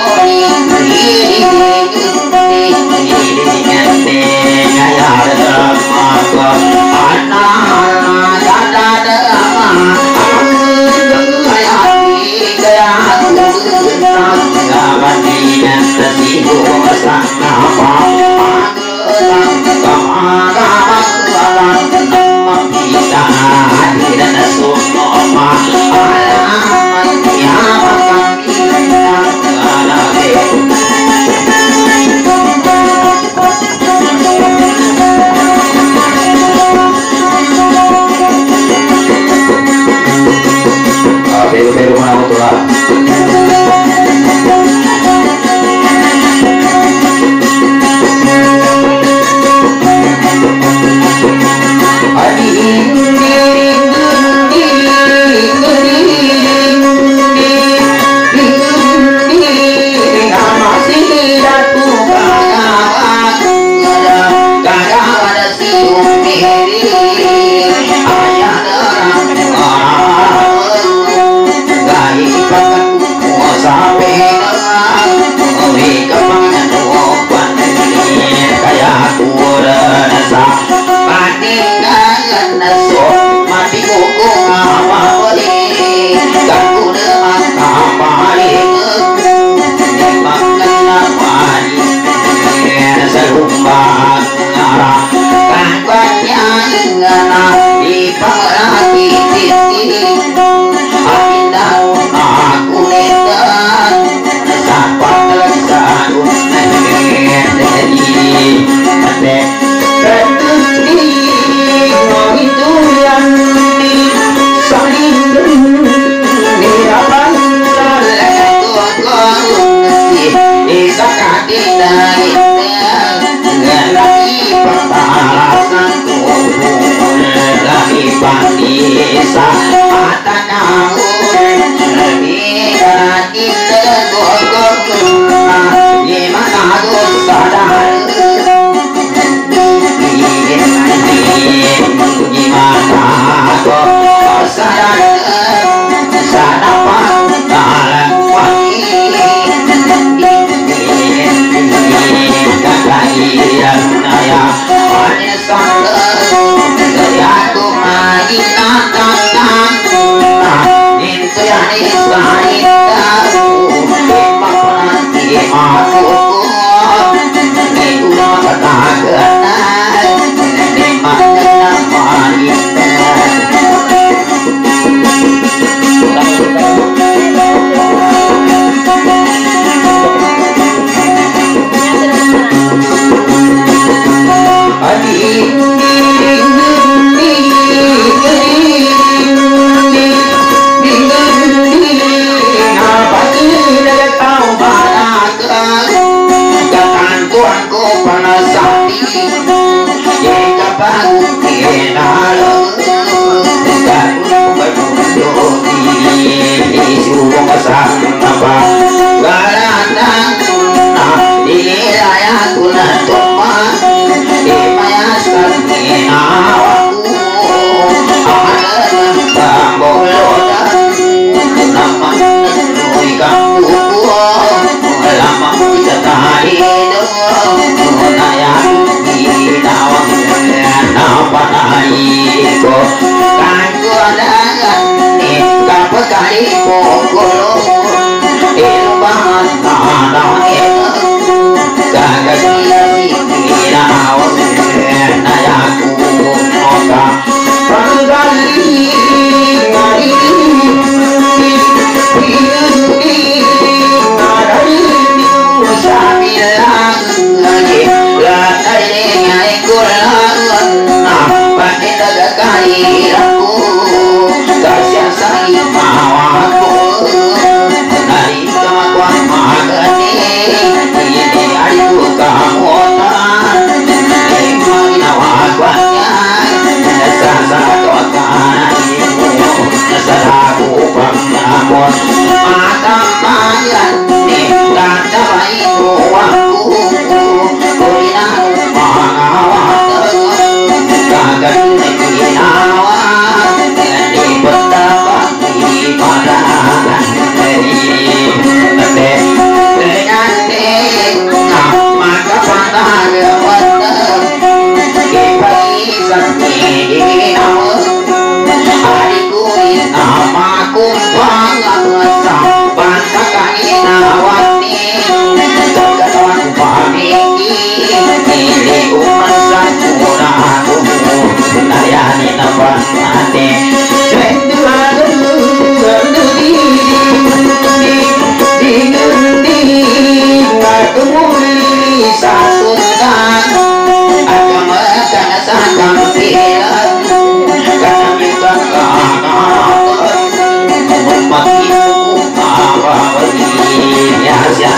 Dari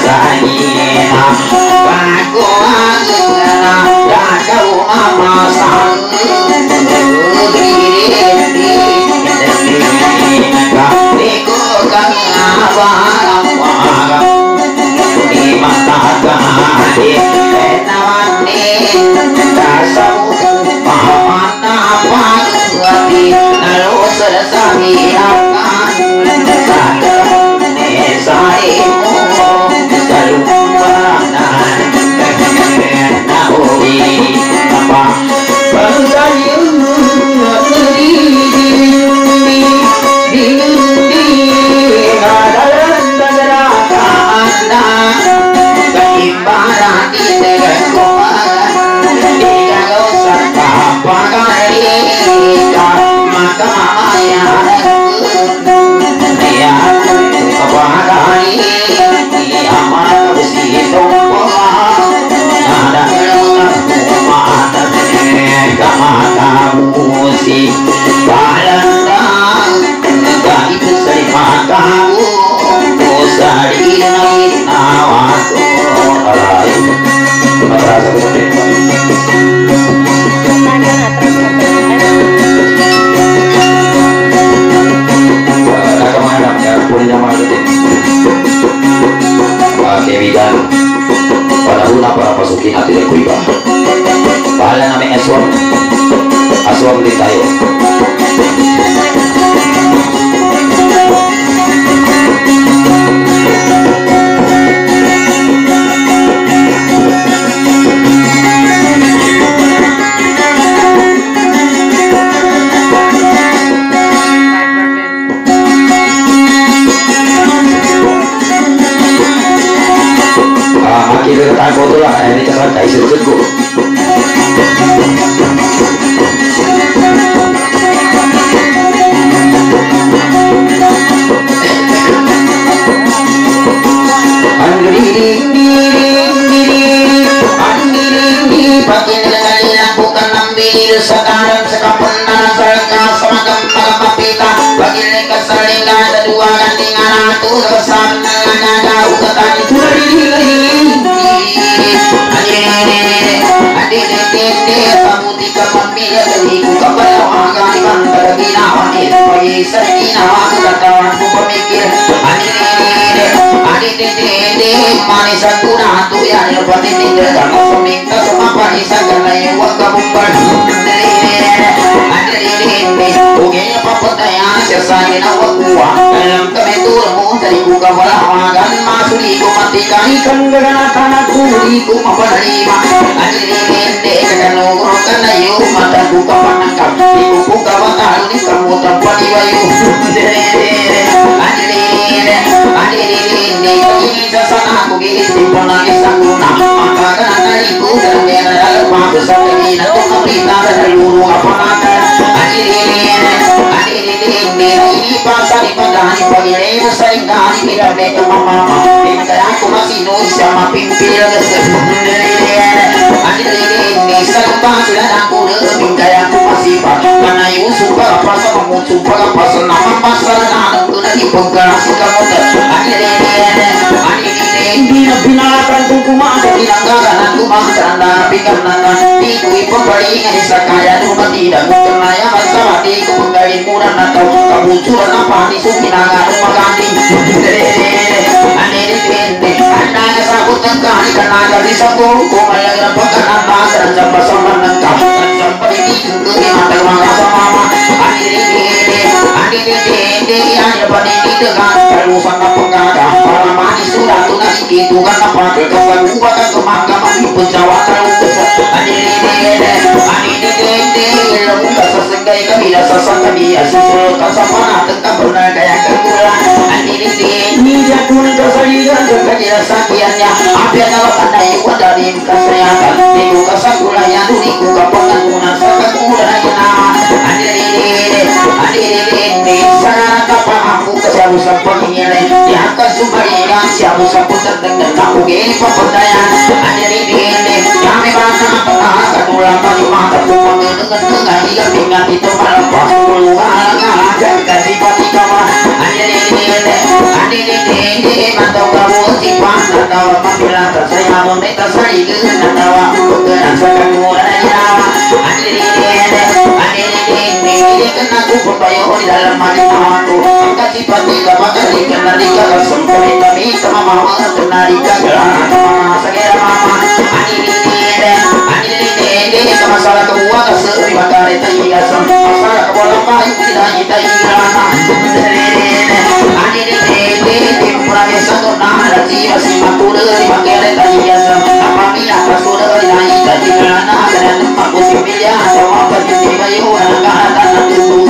saina aku angena dan kau amasan Kapiku kang abang di mata gadi enawani dasamu pamana pagati nalo sesami akan saimu kalumpanan nauri apa bangsayu para pasukin hati dari kuiba pahala namin aswang din tayo kita tahan foto lah, ini cara kayak sirkutku sekarang sekampun dan serka semacam pita bagi keselingan kedua gantingan ratu besar dengan jauh ketan manis aku natu ya nirpati tinggal sama seminta sama panisa karena yang waktu bubar Ugenya papataya sesani na wakwa dalam kemeturmu dari buka walawagan masuli ko matikani kan gaganatan aku liku mapanalima anilinde kaganugro kanayo mata buka panangkap liku buka watal ni kamu tampani wayu anilinde kini sasana aku gini simpanani sanguna maka kanaliku dan dalam mabesar ini nanti kapita dan luru apanakan ini pasar ibadah di pagi sering kali tidak beto mama tinggal aku masih nulis sama pimpin ini serba sudah aku lebih kayak aku masih pak karena Yusuf apa sama muncul apa senama pasar aku lagi penggeras kamu ini binatang tuku masa tinanggaran aku masa anda pikir nana ikui pembalian sakaya rumah tidak mungkin ya masalah di penggalin murah atau kemunculan apa di sukinangan rumah ganti anda sabut tengkali karena dari sabuk kumayan rapakan anda dan sampai sama nengkap dan sampai di kiri mata mangga sama ini hanya pada ini dengan kalau sama penggada para manis sudah tunas itu kan apa kekesan bukan kemangga mami penjawa terlalu besar bukan sesenggai kami dah sesang kami susul kasapana tentang pernah kayak kemulah ini dia pun kesalihan kerja sakiannya apa yang kalau anda ikut dari kesehatan ibu kesakulayan ibu kepengaruhan sekakulah ini sangat apa aku kesalahan sepengirnya di atas sumbernya siapa sepun terdengar aku gini pemberdayaan ini kami bahasa apa kamulah baju mata dengan hingga ingat itu malam pas keluar agar kasih pati kawan ini mantau kamu simpan atau namun kita sari kena tawa bukan sekarang mulai nyawa ini kena ku pembayo di dalam hati aku angkat sifati bakal dikena dikala sempurna kami sama mama kena dikala segera mama ini masalah kedua keseri bakal itu masalah kebola paling tidak kita ingana Purage satu nama jiwa si makura di makere tanya apa minat kasura di naik tadi mana dan mampu simpilia sama bagi bayu anak anak itu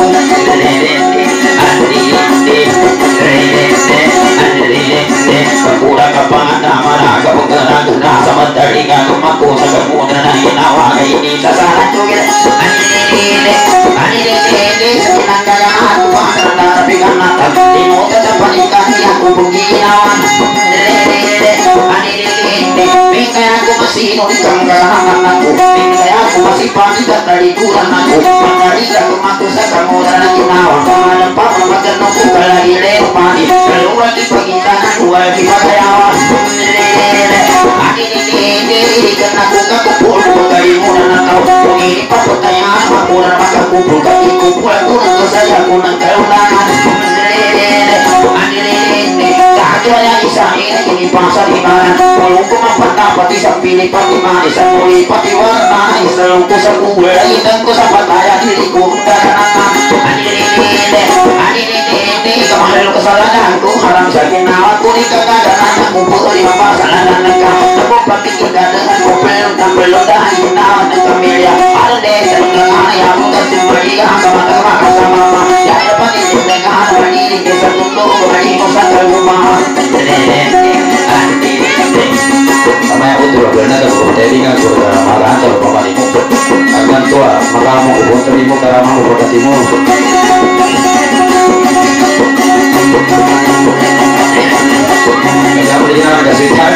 Pura kapan nama kepengeran guna sama dari kamu mampu sekemudian nawa ini sasaran juga ini senang gaya aku pada tapi karena tadi mau kecapan ikan yang hubungi nawan bingkai aku masih nulis kanggahan aku bingkai aku masih panikat dari kurang aku dari aku mampu sekemudian nawa nampak membagian nunggu lagi lepani keluar di pengintahan luar di padayawan ini kena buka kumpul bagai muda nakau ini pertanyaan aku dan maka kumpul kaki kumpul aku dan saya aku dan keundangan Cahaya isa ini pasar di mana Mulungku mempatapati sampili pati manis Muli pati warna Iselungku sebuwe Dan ku sapat ayah diriku Kemarin kesalahanku haram sakit nawaku di kekadaan anakku putri mama salah nakal Aku pikirkan dengan kupel tampil lodah nawan dan kemilia ada desa dengan ayah muda sembari sama-sama sama ya depan ini dengan berdiri desa tunduk berdiri musaka rumah sama yang utuh karena ada berdeting aku dalam arahan kalau bapak ibu akan tua makamu ubun terimu karamamu berkatimu Kita berikan ada sweetheart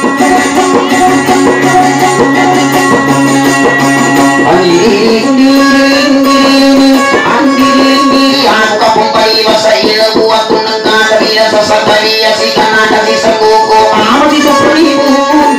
Aku kapung bayi masa ila buat tunengkan Dari rasa sadari ya si kanada si sangguku Mama si soprimu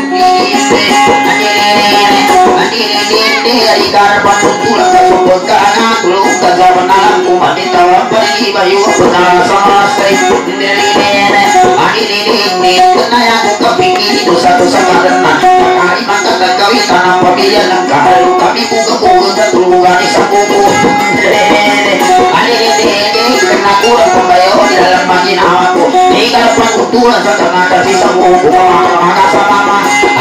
Dari karpan tulang kesumput ke anak Lu ke zaman alamku mati tawar pergi bayu Benar sama stay Dari nenek ini kena yang aku kepingin itu satu-satu karena Kali maka kekawin tanah pemilihan Langkah lalu kami buka-buka Tertulungan di sakuku Kena kurang pembayar di dalam makin aku Di karpan kutulan setengah dari sakuku Maka sama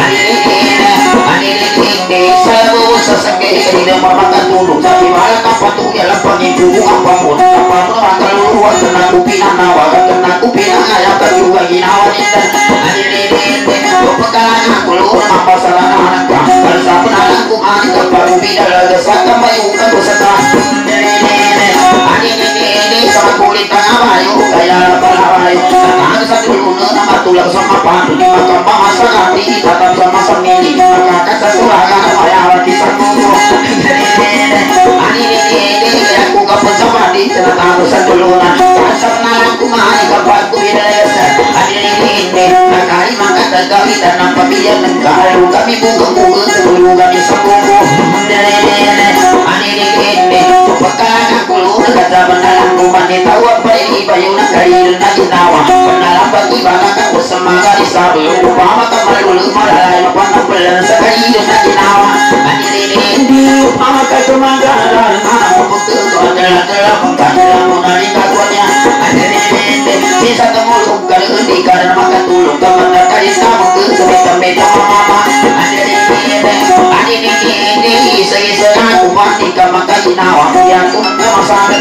saya bawa sesengke di dalam makan dulu tapi malah kapan tuh ya lapang ibu apa pun apa pun makan luar kena kupina nawa kena kupina ayam juga ginawa ini pekalan aku luar apa salah anak kalau siapa anakku mati keparu bidal desakan bayu kan dosa ini sama kulit tanah bayu kayak bayu tanah satu luna nama tulang sama padu di makam bahasa hati tatap sama semini maka sesuatu ayah di sakuku ini aku kapal sama di celana satu luna asal aku mai kapal ku bidayasa ini kali maka tergali dan nampak biar kalau kami buka-buka sebelum kami sakuku ini pekalan aku luar kata benalang kumani tahu apa ini bayu nak kail nak nawa benalang bagi bangga aku semangat di sabu upama kamal malai lepas belan sekali nak nawa ini upama kacumangga dan mana betul adalah pengkajian menari kakuannya ini satu mulut kalau di karena makan tulung kepada kali sama ke sebetulnya mama ini saya aku mati kamar kaji nawa yang aku masalah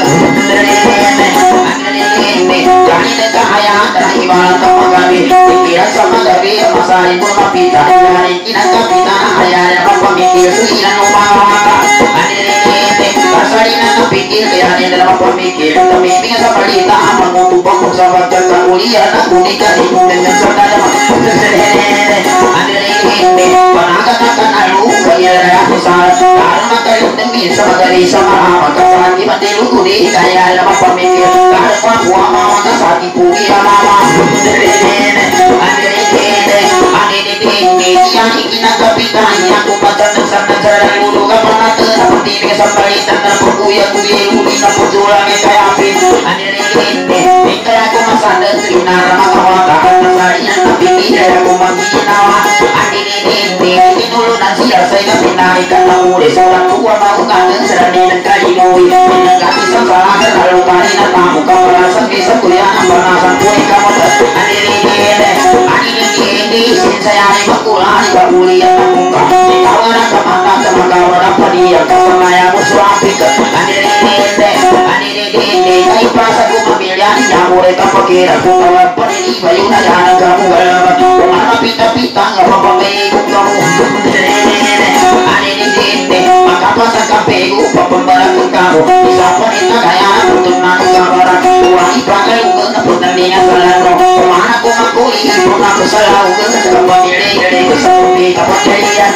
ini jadi nekahaya dan ibarat kamar kami pikiran sama dari masalah ibu mapita hari ini kapita ayah dan bapak mikir suiran umar kasarina napikir kaya ini dalam pemikir kemimpinan sa balita mengutupang sahabat jaga ulian aku nikah dengan saudara ini panagakan alu kaya saat karena kayo demi sama dari sama maka di mati lugu di kaya dalam pemikir karena buah mama kasati pugi mama ini kinagapitanya aku pasan-pasan dari bulu kapal seperti ini sampai tanah perkuya-kuya uli na perjulangan kaya api aniri ini kaya aku masada sinar makawatakan saya tapi tidak aku maginawa aniri ini dulu nasi saya kapinari kata uli seorang tua mau kangen serani dan kajinui menengah bisa salah terlalu tari na tamu kapalasan bisa kuliah banasan kue kamu aniri ini sin saya ini bakulani bakuli yang terbuka di kawanan kemana kawan apa dia kesana yang musuh api ke aniri ini kai perasa ku memilihan yang mereka pikir aku kawan penini bayu najana kamu galak kemana pita-pita nggak membangai kamu aniri ini maka perasa kapegu pembarat kamu bisa penita kaya untuk nanti kabaran uang ibadah uang pertandingan selalu kemana aku makuli pernah kesalahan uang pemilih dari keseluruhan kepercayaan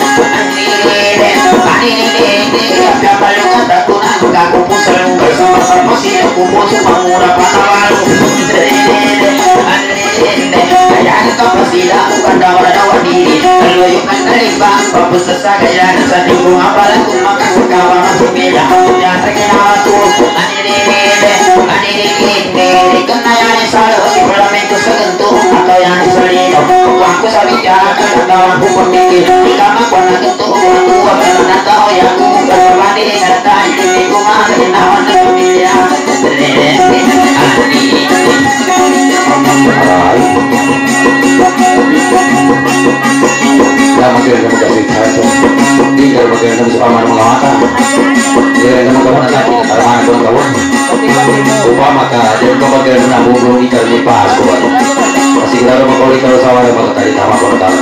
aniri apa lu kata kuna aku pun selalu bersama-sama sih aku pun cuma murah pada lalu kayaknya kapasitas bukan dawa diri kalau yuk kan terlibat bagus sesak ya satu apalah aku makan sekawan berbeda yang terkenal tuh aniri kena yang salah di dalam itu segentuh atau yang diseliduk aku sabicara kawan aku berpikir karena karena gentuh tua karena tahu yang aku berbanding dengan tadi aku masih nawan pemilihan Dalam kira kamu kasih satu, tinggal bagian kamu suka mana mengawatan. Kira kamu kamu nanti kalau mana kamu lupa maka dia kamu bagian menabung belum ikan lipas buat. Masih kita rumah kau ikan sawah yang bakal tadi sama kau tahu.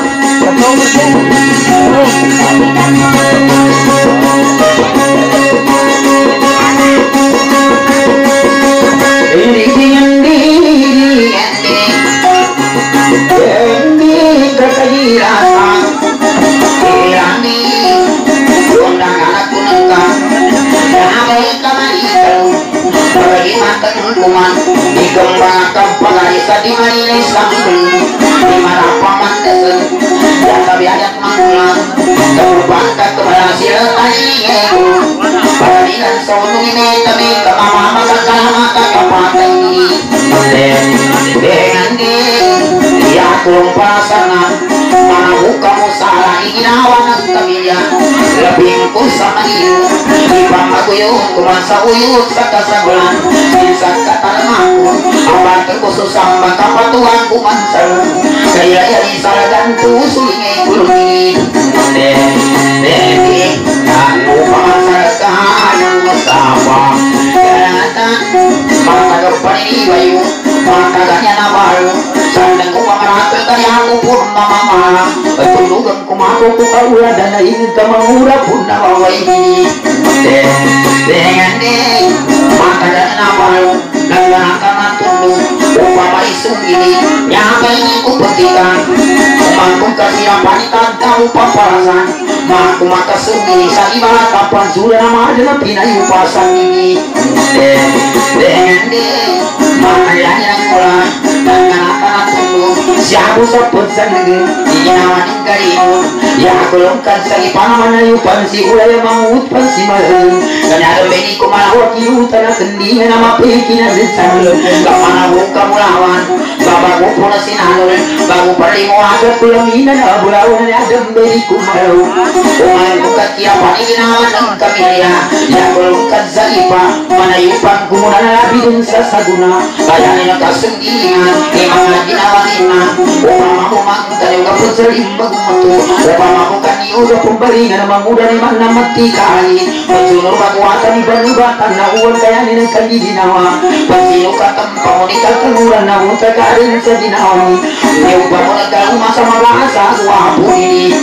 Kulung pasangan mau kamu salah ingin awan kaminya lebih ku sama iu ipang aku yuk ku masa uyut saka sabulan bisa kata aku apa terkhusus sama kapal tuan ku mansal saya yang salah gantu sulingi kulung ini aku pamasarkan yang mesapa karena mata depan ini bayu mata ganya nabaru sandang ku pamarata kaya aku pun mama tulungan ku mako ku kaula dan ingin ka mangura pun nabawa ini dengan mata ganya nabaru naganakan tulung upama isung ini yang ingin ku petikan kumangkong kasiapan itagtaw paparasan maku makasumi sa iba kapan sula na madala pinayupasan ini dengan makayanya yang mulai naganakan tulung siya ako sa pagsanagin iginawan ng karimun ya kulungkan sa ipanamanayupan si ulay mangutpan si malagin kanyado beni kumalawat iutan na kendingan na mapiki na din sa nulong kapanabong kamulawan babago po na sinanol bago pali mo agad kulaminan na bulawan na adam beni kumalaw kumain ko katiyapan iginawan ng kamilya ya kulungkan sa ipa manayupan kumuna na labi dun sa saguna kaya nila kasunggingan mga ginawa nila upama mo magkaliw ka po sa limbag mato upama mo kaniyo na pumbalingan na mamuda ni man na matikali pagsunod pagwatan ni banubatan na uwan kaya ni ng kagiginawa pagsino ka tampa mo ni kalkanuran na unta ka rin sa ginawa ni upama mo nagkaluma sa mga asa wapo nini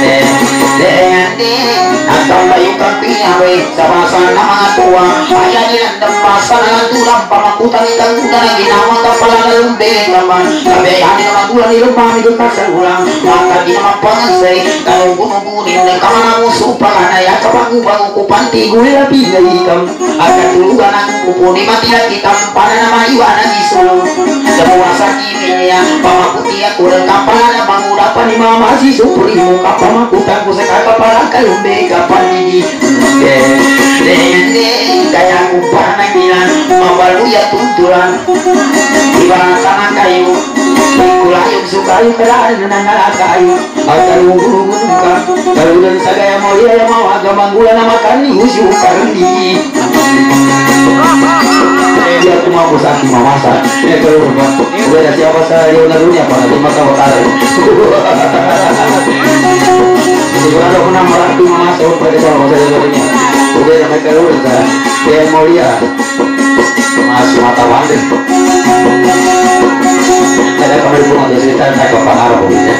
at tambayo kang pinaway sa basa na mga tuwa kaya nilang dampasa na tulang pamakutan itang tuta na ginawa ka pala na lumbing naman kabayani naman bulan ni lumami ko kasagulang maka di naman pangansay kalau bunubunin ng kamana mo supangan ay akabago-bago ko pantigul na pinahikam at katulugan ang kupuni matiyak kitang para na maiwanan isulong sa buwasan imilya pamaputi ako ng kapala na dapat ni mama si supri muka pamakutan ku sekaka para kalumbe kapan ini kayak aku pernah bilang mabalu ya tuntulan ibarat tanah kayu kulayung sukayu kerana nana kayu atau guru-guru kalau dan saya mau ya mau agama gula nama kani usiu karni dia cuma pusat memasak ya kalau udah siapa saya narunya pada di masa utara kalau pernah meratu memasak pada sama saya narunya udah sampai kalau udah dia mau lihat masuk mata wanda ada kamar pun ada cerita saya ke pengaruh begini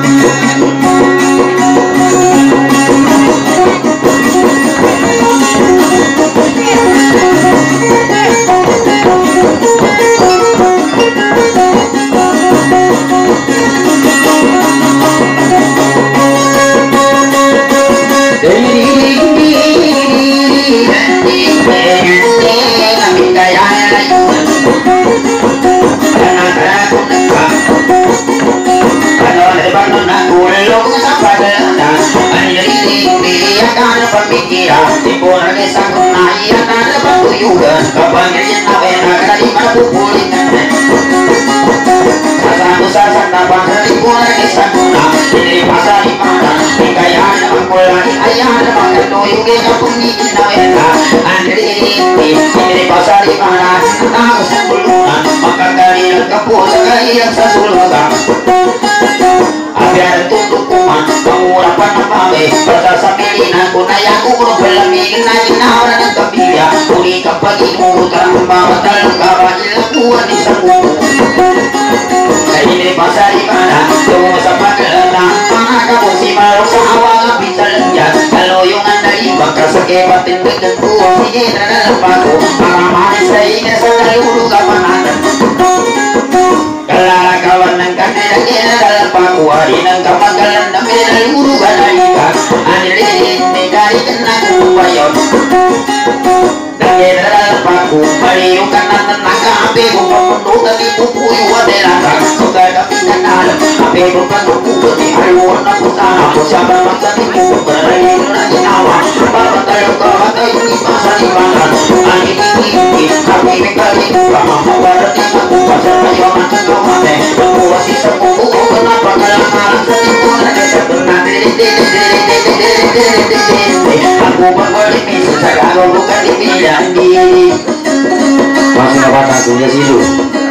masih dapat akunya sih lu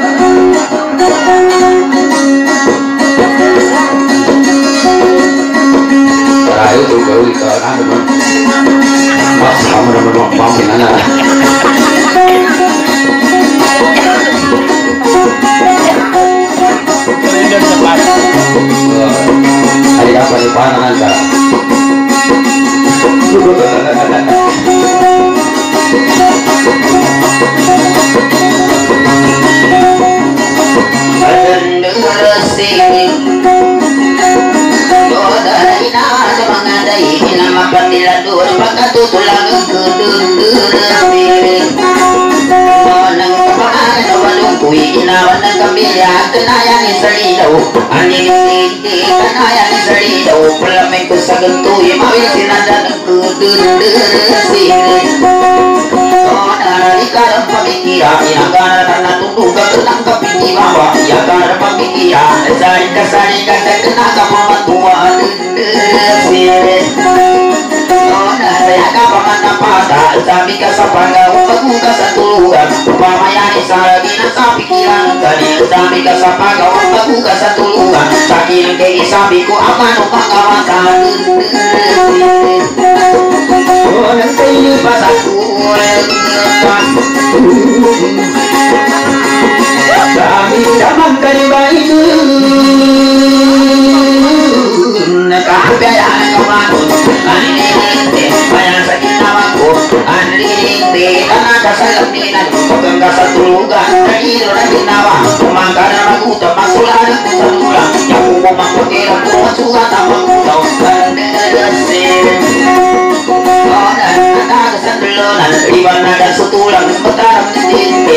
terakhir tuh kau di kanan mas kamu udah menolak pamin anak hari apa di panan anda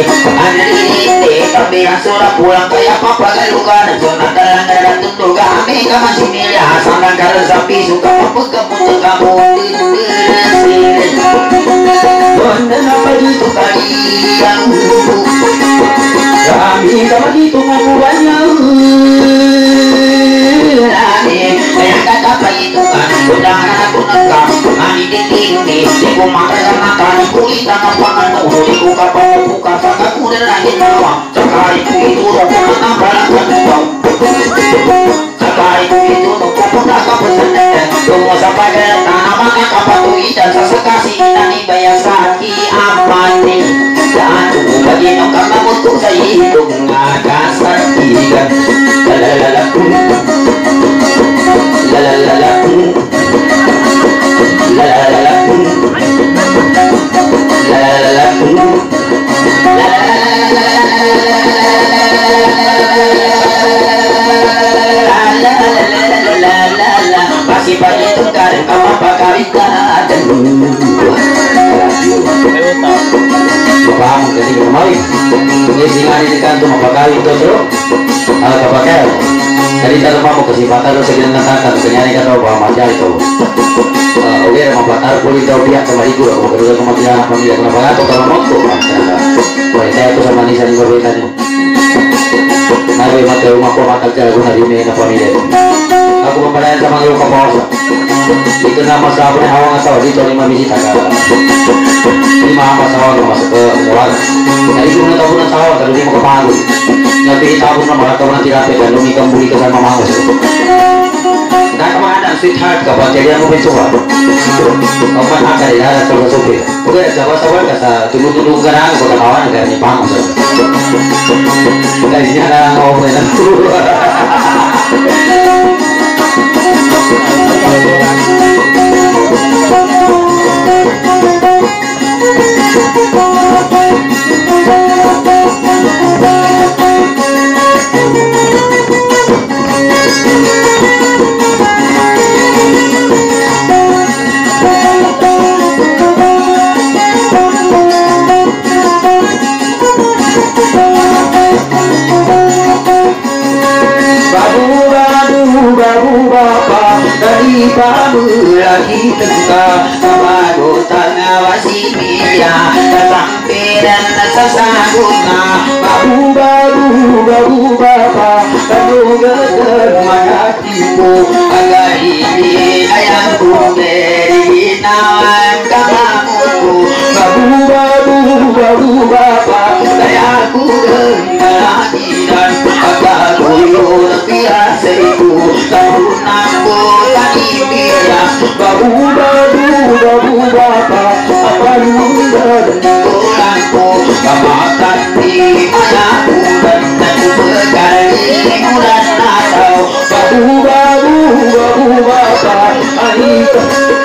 pulang kayak apa galukan zona dalang ada tuntuga kami kaman sinilya sanang karan sapi suka pagkapunta kamu dinding Wanda na pagito kaliang kami kaman dito makuwanya kaya kakapay ito ka undangan ako nagkam ani dinding di ko makalamakan kulit ang pangano di ko kapapuka sa kakunan na ginawa sakay ko ituro ko ang balakang sakay ko ituro ko na kapasanan tungo sa pagkatan mga kapatuitan sa sakasinan ni bayasaki apani daan ko bagino kamamot ko sa itong nakasakigan lalalala la la la la la la la la masih banyak tukar kamu pakaritan paham kasi kemarin ngisi ngari di kanto mapakawin to bro kapakal dari dalam mo kasi patar sa ginanatan kanyari ka daw ba madya ito okay mapatar po ito biyak sa marigo ako pero kung magkailangan pamilya ko na pangato ka mamoto tayo ito sa manisa ng babitan niyo naro'y matulong ako matagkala ko na rin na pamilya ako mapalayan sa mga iyong kapawasan dito na masabi na hawang asawa dito ni mamisita ka hindi makakasawa ng masawagan nalito na tabo ng sawa pero di makapagod napihitapon na makatawa ng tirapi ka lumikang buli ka sa mamangos nakamahan ang sweetheart ka pa kaya mo pinsuha ang manaka rin halat sa kasupi okay sawa-sawa ka sa tunutulong ka na ako katawa ng ganyan pangos dahil niya na ako may nagturo dari pamulaki tengka mabagutan wasimia ketampiran sasaguna baru bapa kadugagan manatimu agar ini ayamku dari nawan kamamu baru bapa dayaku dan agar uyur biasaiku karunanku tanibia baru bapa apa nundan tulangku kamakan di mayaku dan berkali mulan atau baru bapa aika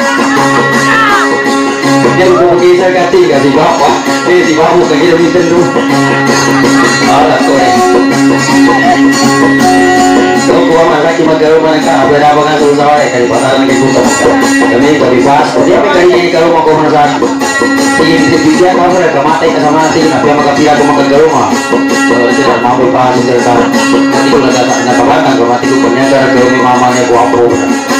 yang bisa kasih bapak si bapak kagak minta dulu alat korek so kuha malaki magkaroon man ka pwede ba nga sa usawa kaya pataran kay puto kami kabibas dia may kahihin ka rumah ko na sa akin sige bigyan ka mo na kamatay ka sa mating na kaya magkapila ko magkagaroon mo so sila mamoy pa sila sa hindi ko nagkabatan kamati ko kanya ka nagkaroon ni mama niya ko approve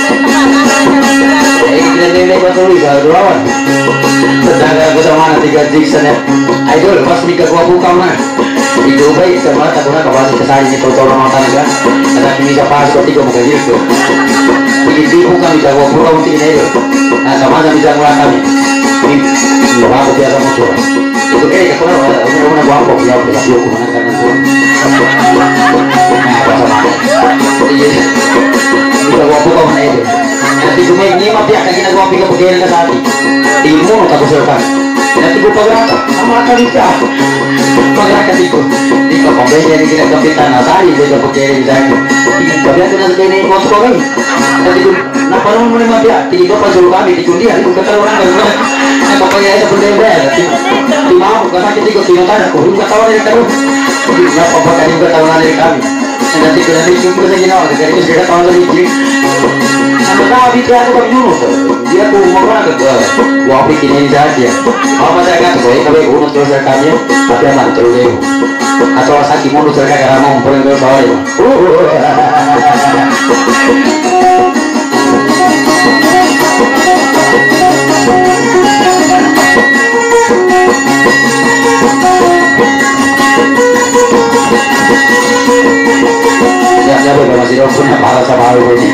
kinanilay ko tuloy sa Durawan sedangkan aku sama nanti gaji sana idol pas nikah gua buka mah di Dubai sama tak pernah kapan kesari itu tolong mata naga ada ini siapa seperti gua bukan gitu begitu bukan bisa gua buka mungkin ini nah sama bisa ngelakuin ini aku biasa mau curang itu kayak kalau orang gua apa dia bisa gua kemana karena tuh nah sama iya bisa gua buka mana itu nanti cuma ini mah pihak lagi gua pikir begini ke saat ilmu tak usulkan nanti gua pagerakan sama akan bisa pagerakan itu di pembeli yang kita kepitan nasari dia pakai misalnya kemudian kita segini mau sekolah nanti gua napa lu mulai mah pihak tiga pasal kami di kundi aku kata orang kan nah pokoknya itu berbeda di mau karena kita ikut tinggal aku juga tahu dari terus napa pakai juga tahu dari kami nanti kita disuruh saja nawa dari itu sudah tahu lagi nah bicara aku dulu dia tuh mau apa ke gua bikinin saja apa saya kata saya kalau udah terus rekamnya tapi aman terus deh atau sakit mau terus karena mau pergi ke soal Siapa yang masih dong punya pahala sama aku ini.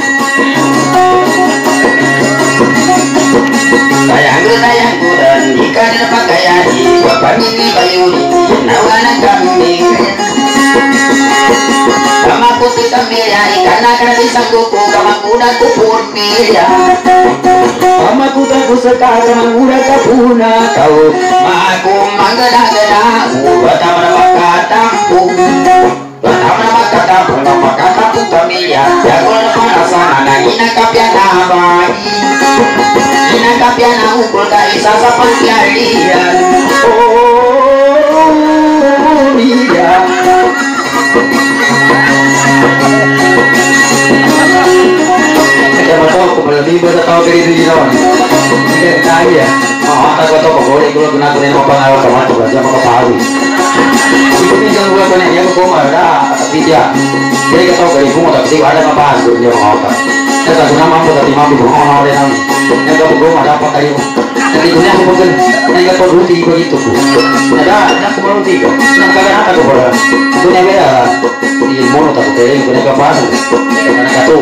Sayangku dan ikan pakaian di bapak ini bayuri nawangan kambing kama putih kambing ya ikan akan disanggupu kama kuda kupun ya kama kuda kuseka kama kuda kapuna kau maku manggada-gada batama makatampung batama makatampung makatampung kambing ya jago perasaan ina kapiana bagi ina kapiana ukul kaisa sapantiarian oh iya Siapa tahu kembali baca tahu dari itu jalan. Tidak tahu ya. Oh, tak tahu kok boleh kalau kena kena apa ngawas sama tu baca apa tahu. Itu ni jangan buat kena yang kau marah tapi dia. Jadi kita tahu dari kamu tapi ada apa bahas tu dia mau apa. Kita tak guna mampu tapi mampu bohong orang lain. Yang kau ada apa kayu. Jadi dunia aku bukan yang kau ruti begitu tu. Ada aku mau ruti kau. Nak kaya apa kau boleh. Dunia beda. Ini mau tak boleh dunia kau bahas. Karena kau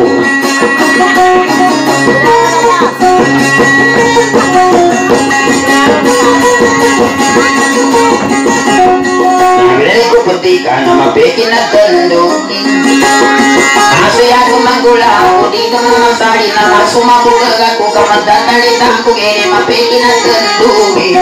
Nilai ku petikan nama pekin na tendungin Asli aku manggulau di tengah sari nama sumaku kegaku kamantan dari tangku gini ma pekin na tendungin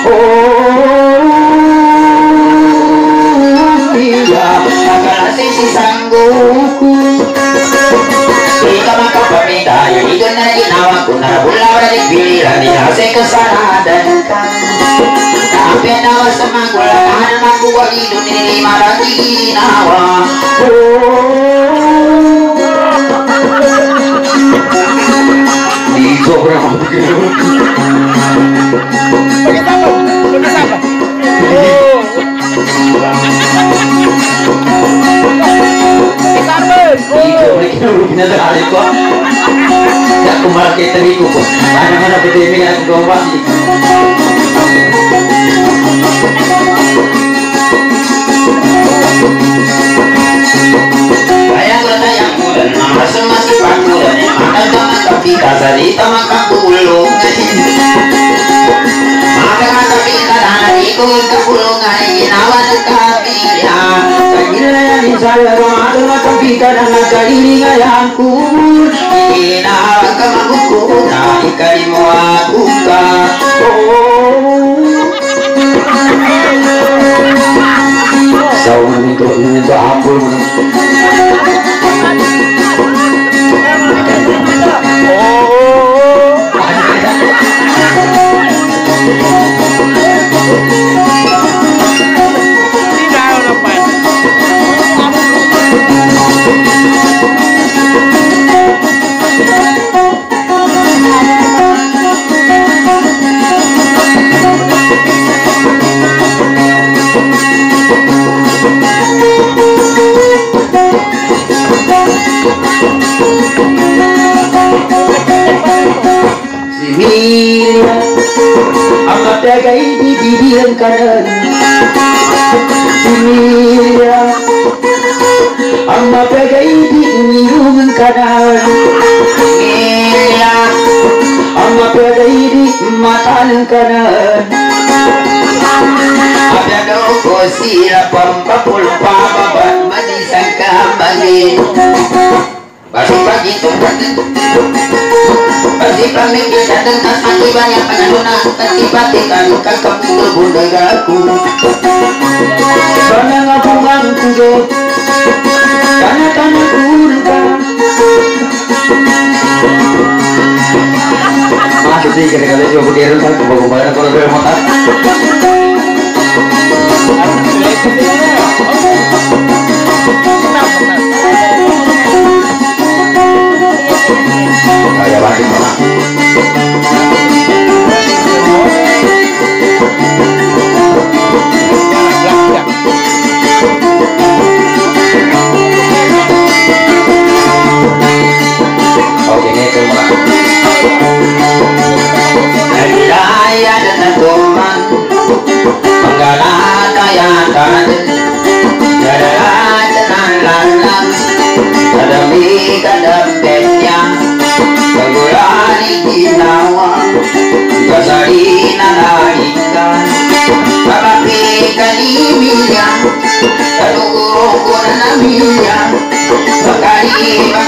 Oh iya akal sisi sangguku Ika maka pamita yang itu na ginawa ko na bulaw na nagpilihan di nasa kesana dan kan Tapi nawa sa manggulahan makuha ito nilima na ginawa di sobrang pinadali ko. Ya kumaral kay tali ko po. Ano man na pwede nga ako gawa si. Bayang rata yang muda nama semasi panggula ni makan sama kapita sarita makapulong Makan kapita dan ikut kapulungan ginawa ng kapilya Kailangan saya rumah kapita na nagkalilingayan ko. Inawag ka magkukuna ikali mo ako ka Sa unang ito ampul mo na. Similia ang matagay bibibilang kanan Similia ang matagay di iniruman kanan Similia ang matagay di matalang kanan Abiyado ko sila pampapulpa babat manisang kamali Basi-bagi Basi pamikir dan tas akibat yang pengadunan Kati-batikan kakapul bundagaku Panangapungan kudo Tanah-tanah kurka Masuk sih kira-kira juga berkira kan Kebagubaran kalau dari motor Kayak batik mana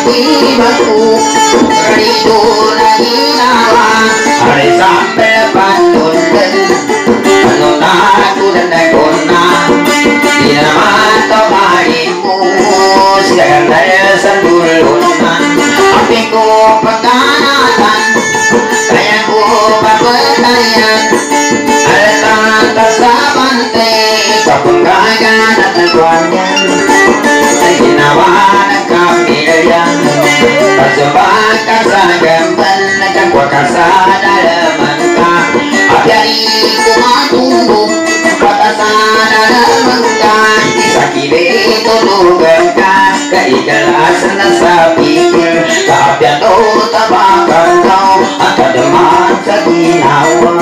batu Rido lagi nawa hari sampai pandunan pandunaku dan dekona di mata marimu sedang daya sendulunan apiku peganatan kayaku papetayan ada tasabante kapenggagan dan kuanyan ginawa ng kamilyan pasabaka sa gamban nagkagwaka sa dalaman ka abyari kumatulog baka sa dalaman ka isakili tulugan ka kaikalasan na sa pikil kaabyan o tabakan daw at kadaman sa ginawa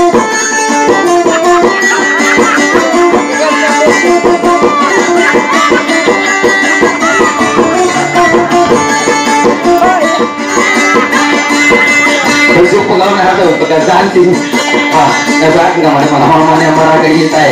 besok pengaruh na ito pagkasaan sin nasaan ka man mga mama niya marang kagintay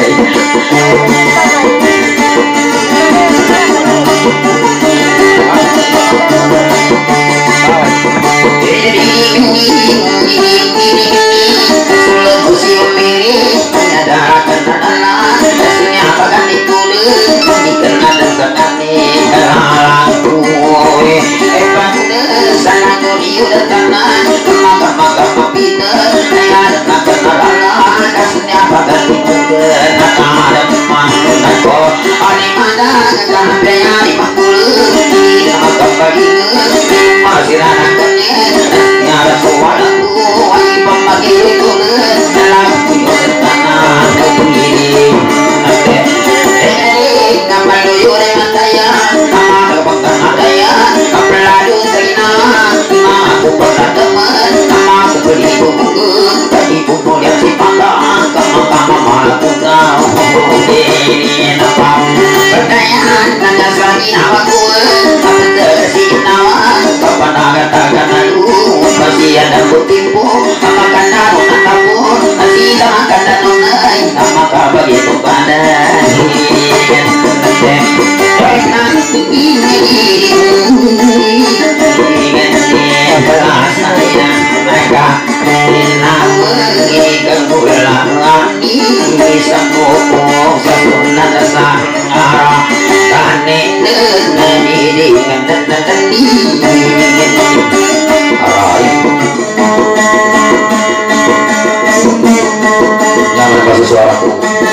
jangan kasih suaraku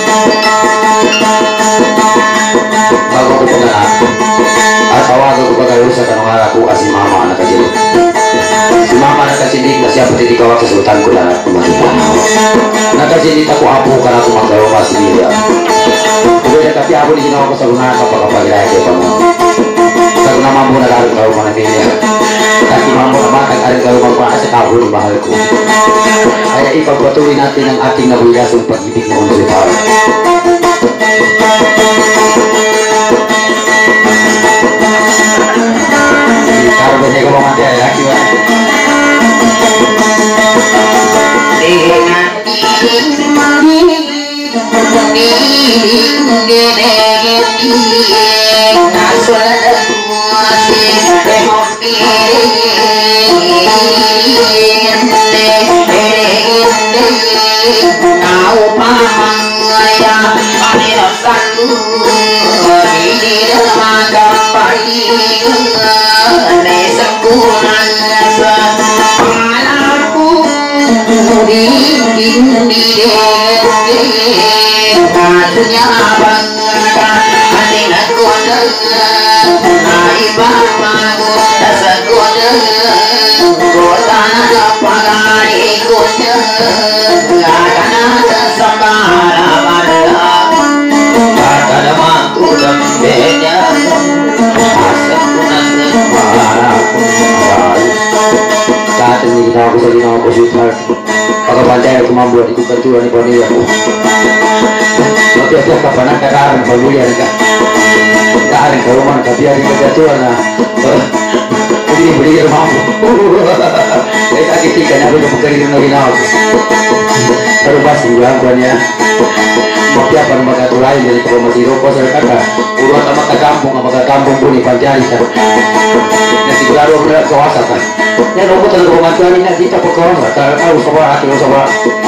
bago ko pagkalaan at tawagan ko pagkalusa ka nung araw ko kasi mama anak kecil si mama anak kecil na siya pati ikaw sa sultan ko na kumahilan nagkasinit ako apo ka na tumanggawa ka si Lilia kaya tapi ako di ginawa ko sa lunahan kapag-pagilay kay Pamo sa naman mo nag-araw ka na Lilia kasi mamo naman nag-araw magpaka sa tao ni mahal ko kaya ipagpatuloy natin ang ating nabulasong pag-ibig na unsultan kalau biasanya kalau mati ada lagi wah saat ini aku sedih aku sweetheart aku pandai aku membuat itu ketuan ibu ni aku tapi ada kapan nak karan pemilihan kan karan ke rumah tapi hari ketuan lah jadi beli rumah saya tak ketika nak aku bekerja lagi nak baru pasti bilang kuannya tapi apa nama kata lain dari promosi rokok saya kata uruan sama ke kampung pun di pantai kan nanti baru berat kuasa kan. Ya nopo terus romantuan ini kita pokoknya tahu sobat hati sobat.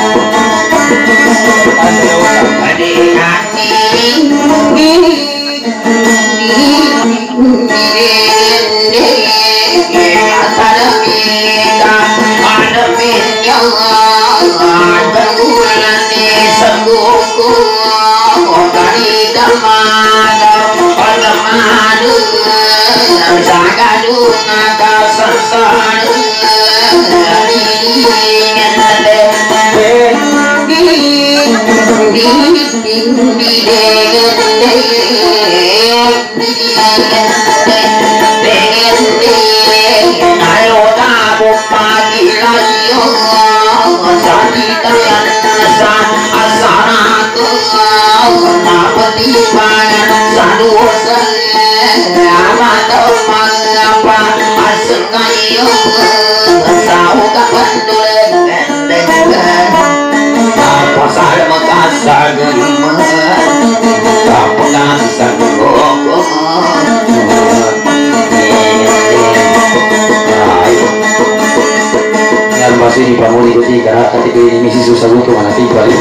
Ini pamuli kuti karena ketika ini misi susah butuh mana tiba ini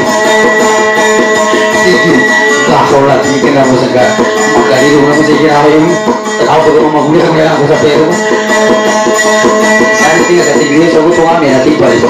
kalau lagi kena musik maka di rumah musik kira ini tahu ke rumah gue kamu yang aku sampai itu saya tinggal ketika ini saya butuh kami nanti tiba itu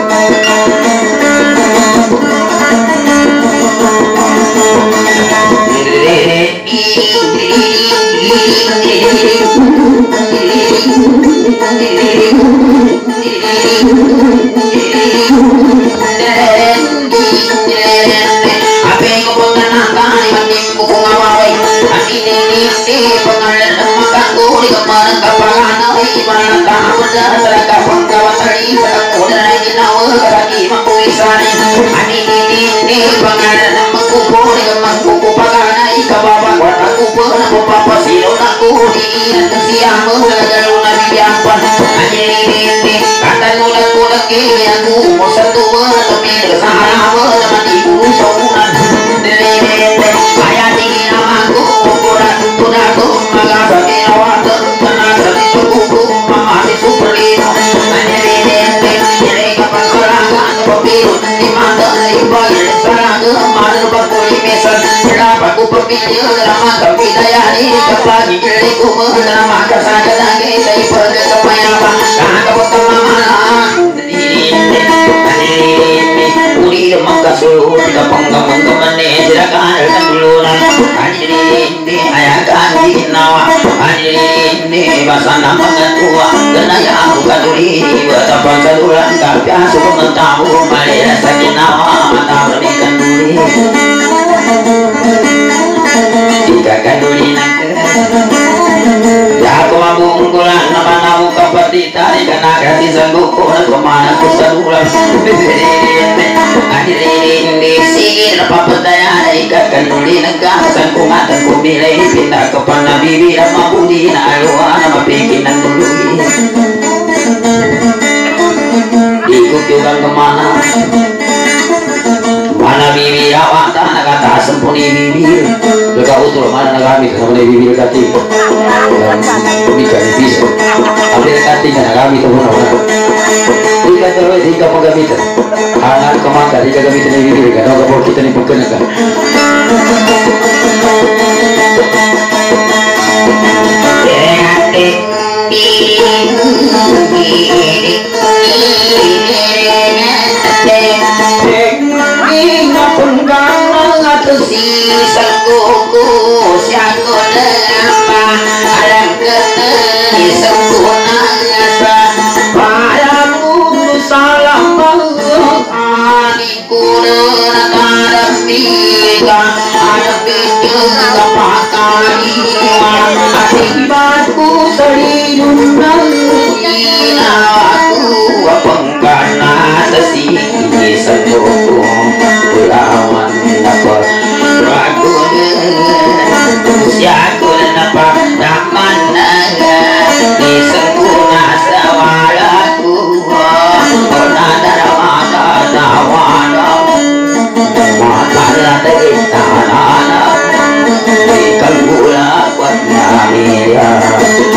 basana mengatua kenaya aku kaduri betapa saluran tapi asuh mentamu maya sakinawa mata berikan duri jika kaduri nangke jago mabungkulan nama namu kapati tari karena kasih sangguku dan kemana ku saluran hadirin di sini apa pedaya ikat kaduri negah sangkungan dan kumilai pindah ke pana bibi sama budi na aluan nama bikinan dulu ikut juga kemana mana bibi awak tanah kata sempurni bibi dekat utul mana kami sempurni bibi dekati pemikir bisa tapi dekati kan kami tu mana jika terus jika pengamit hangat kemana jika kami tu bibi kan kalau kita ni bukan kan Kalbula buat nyamia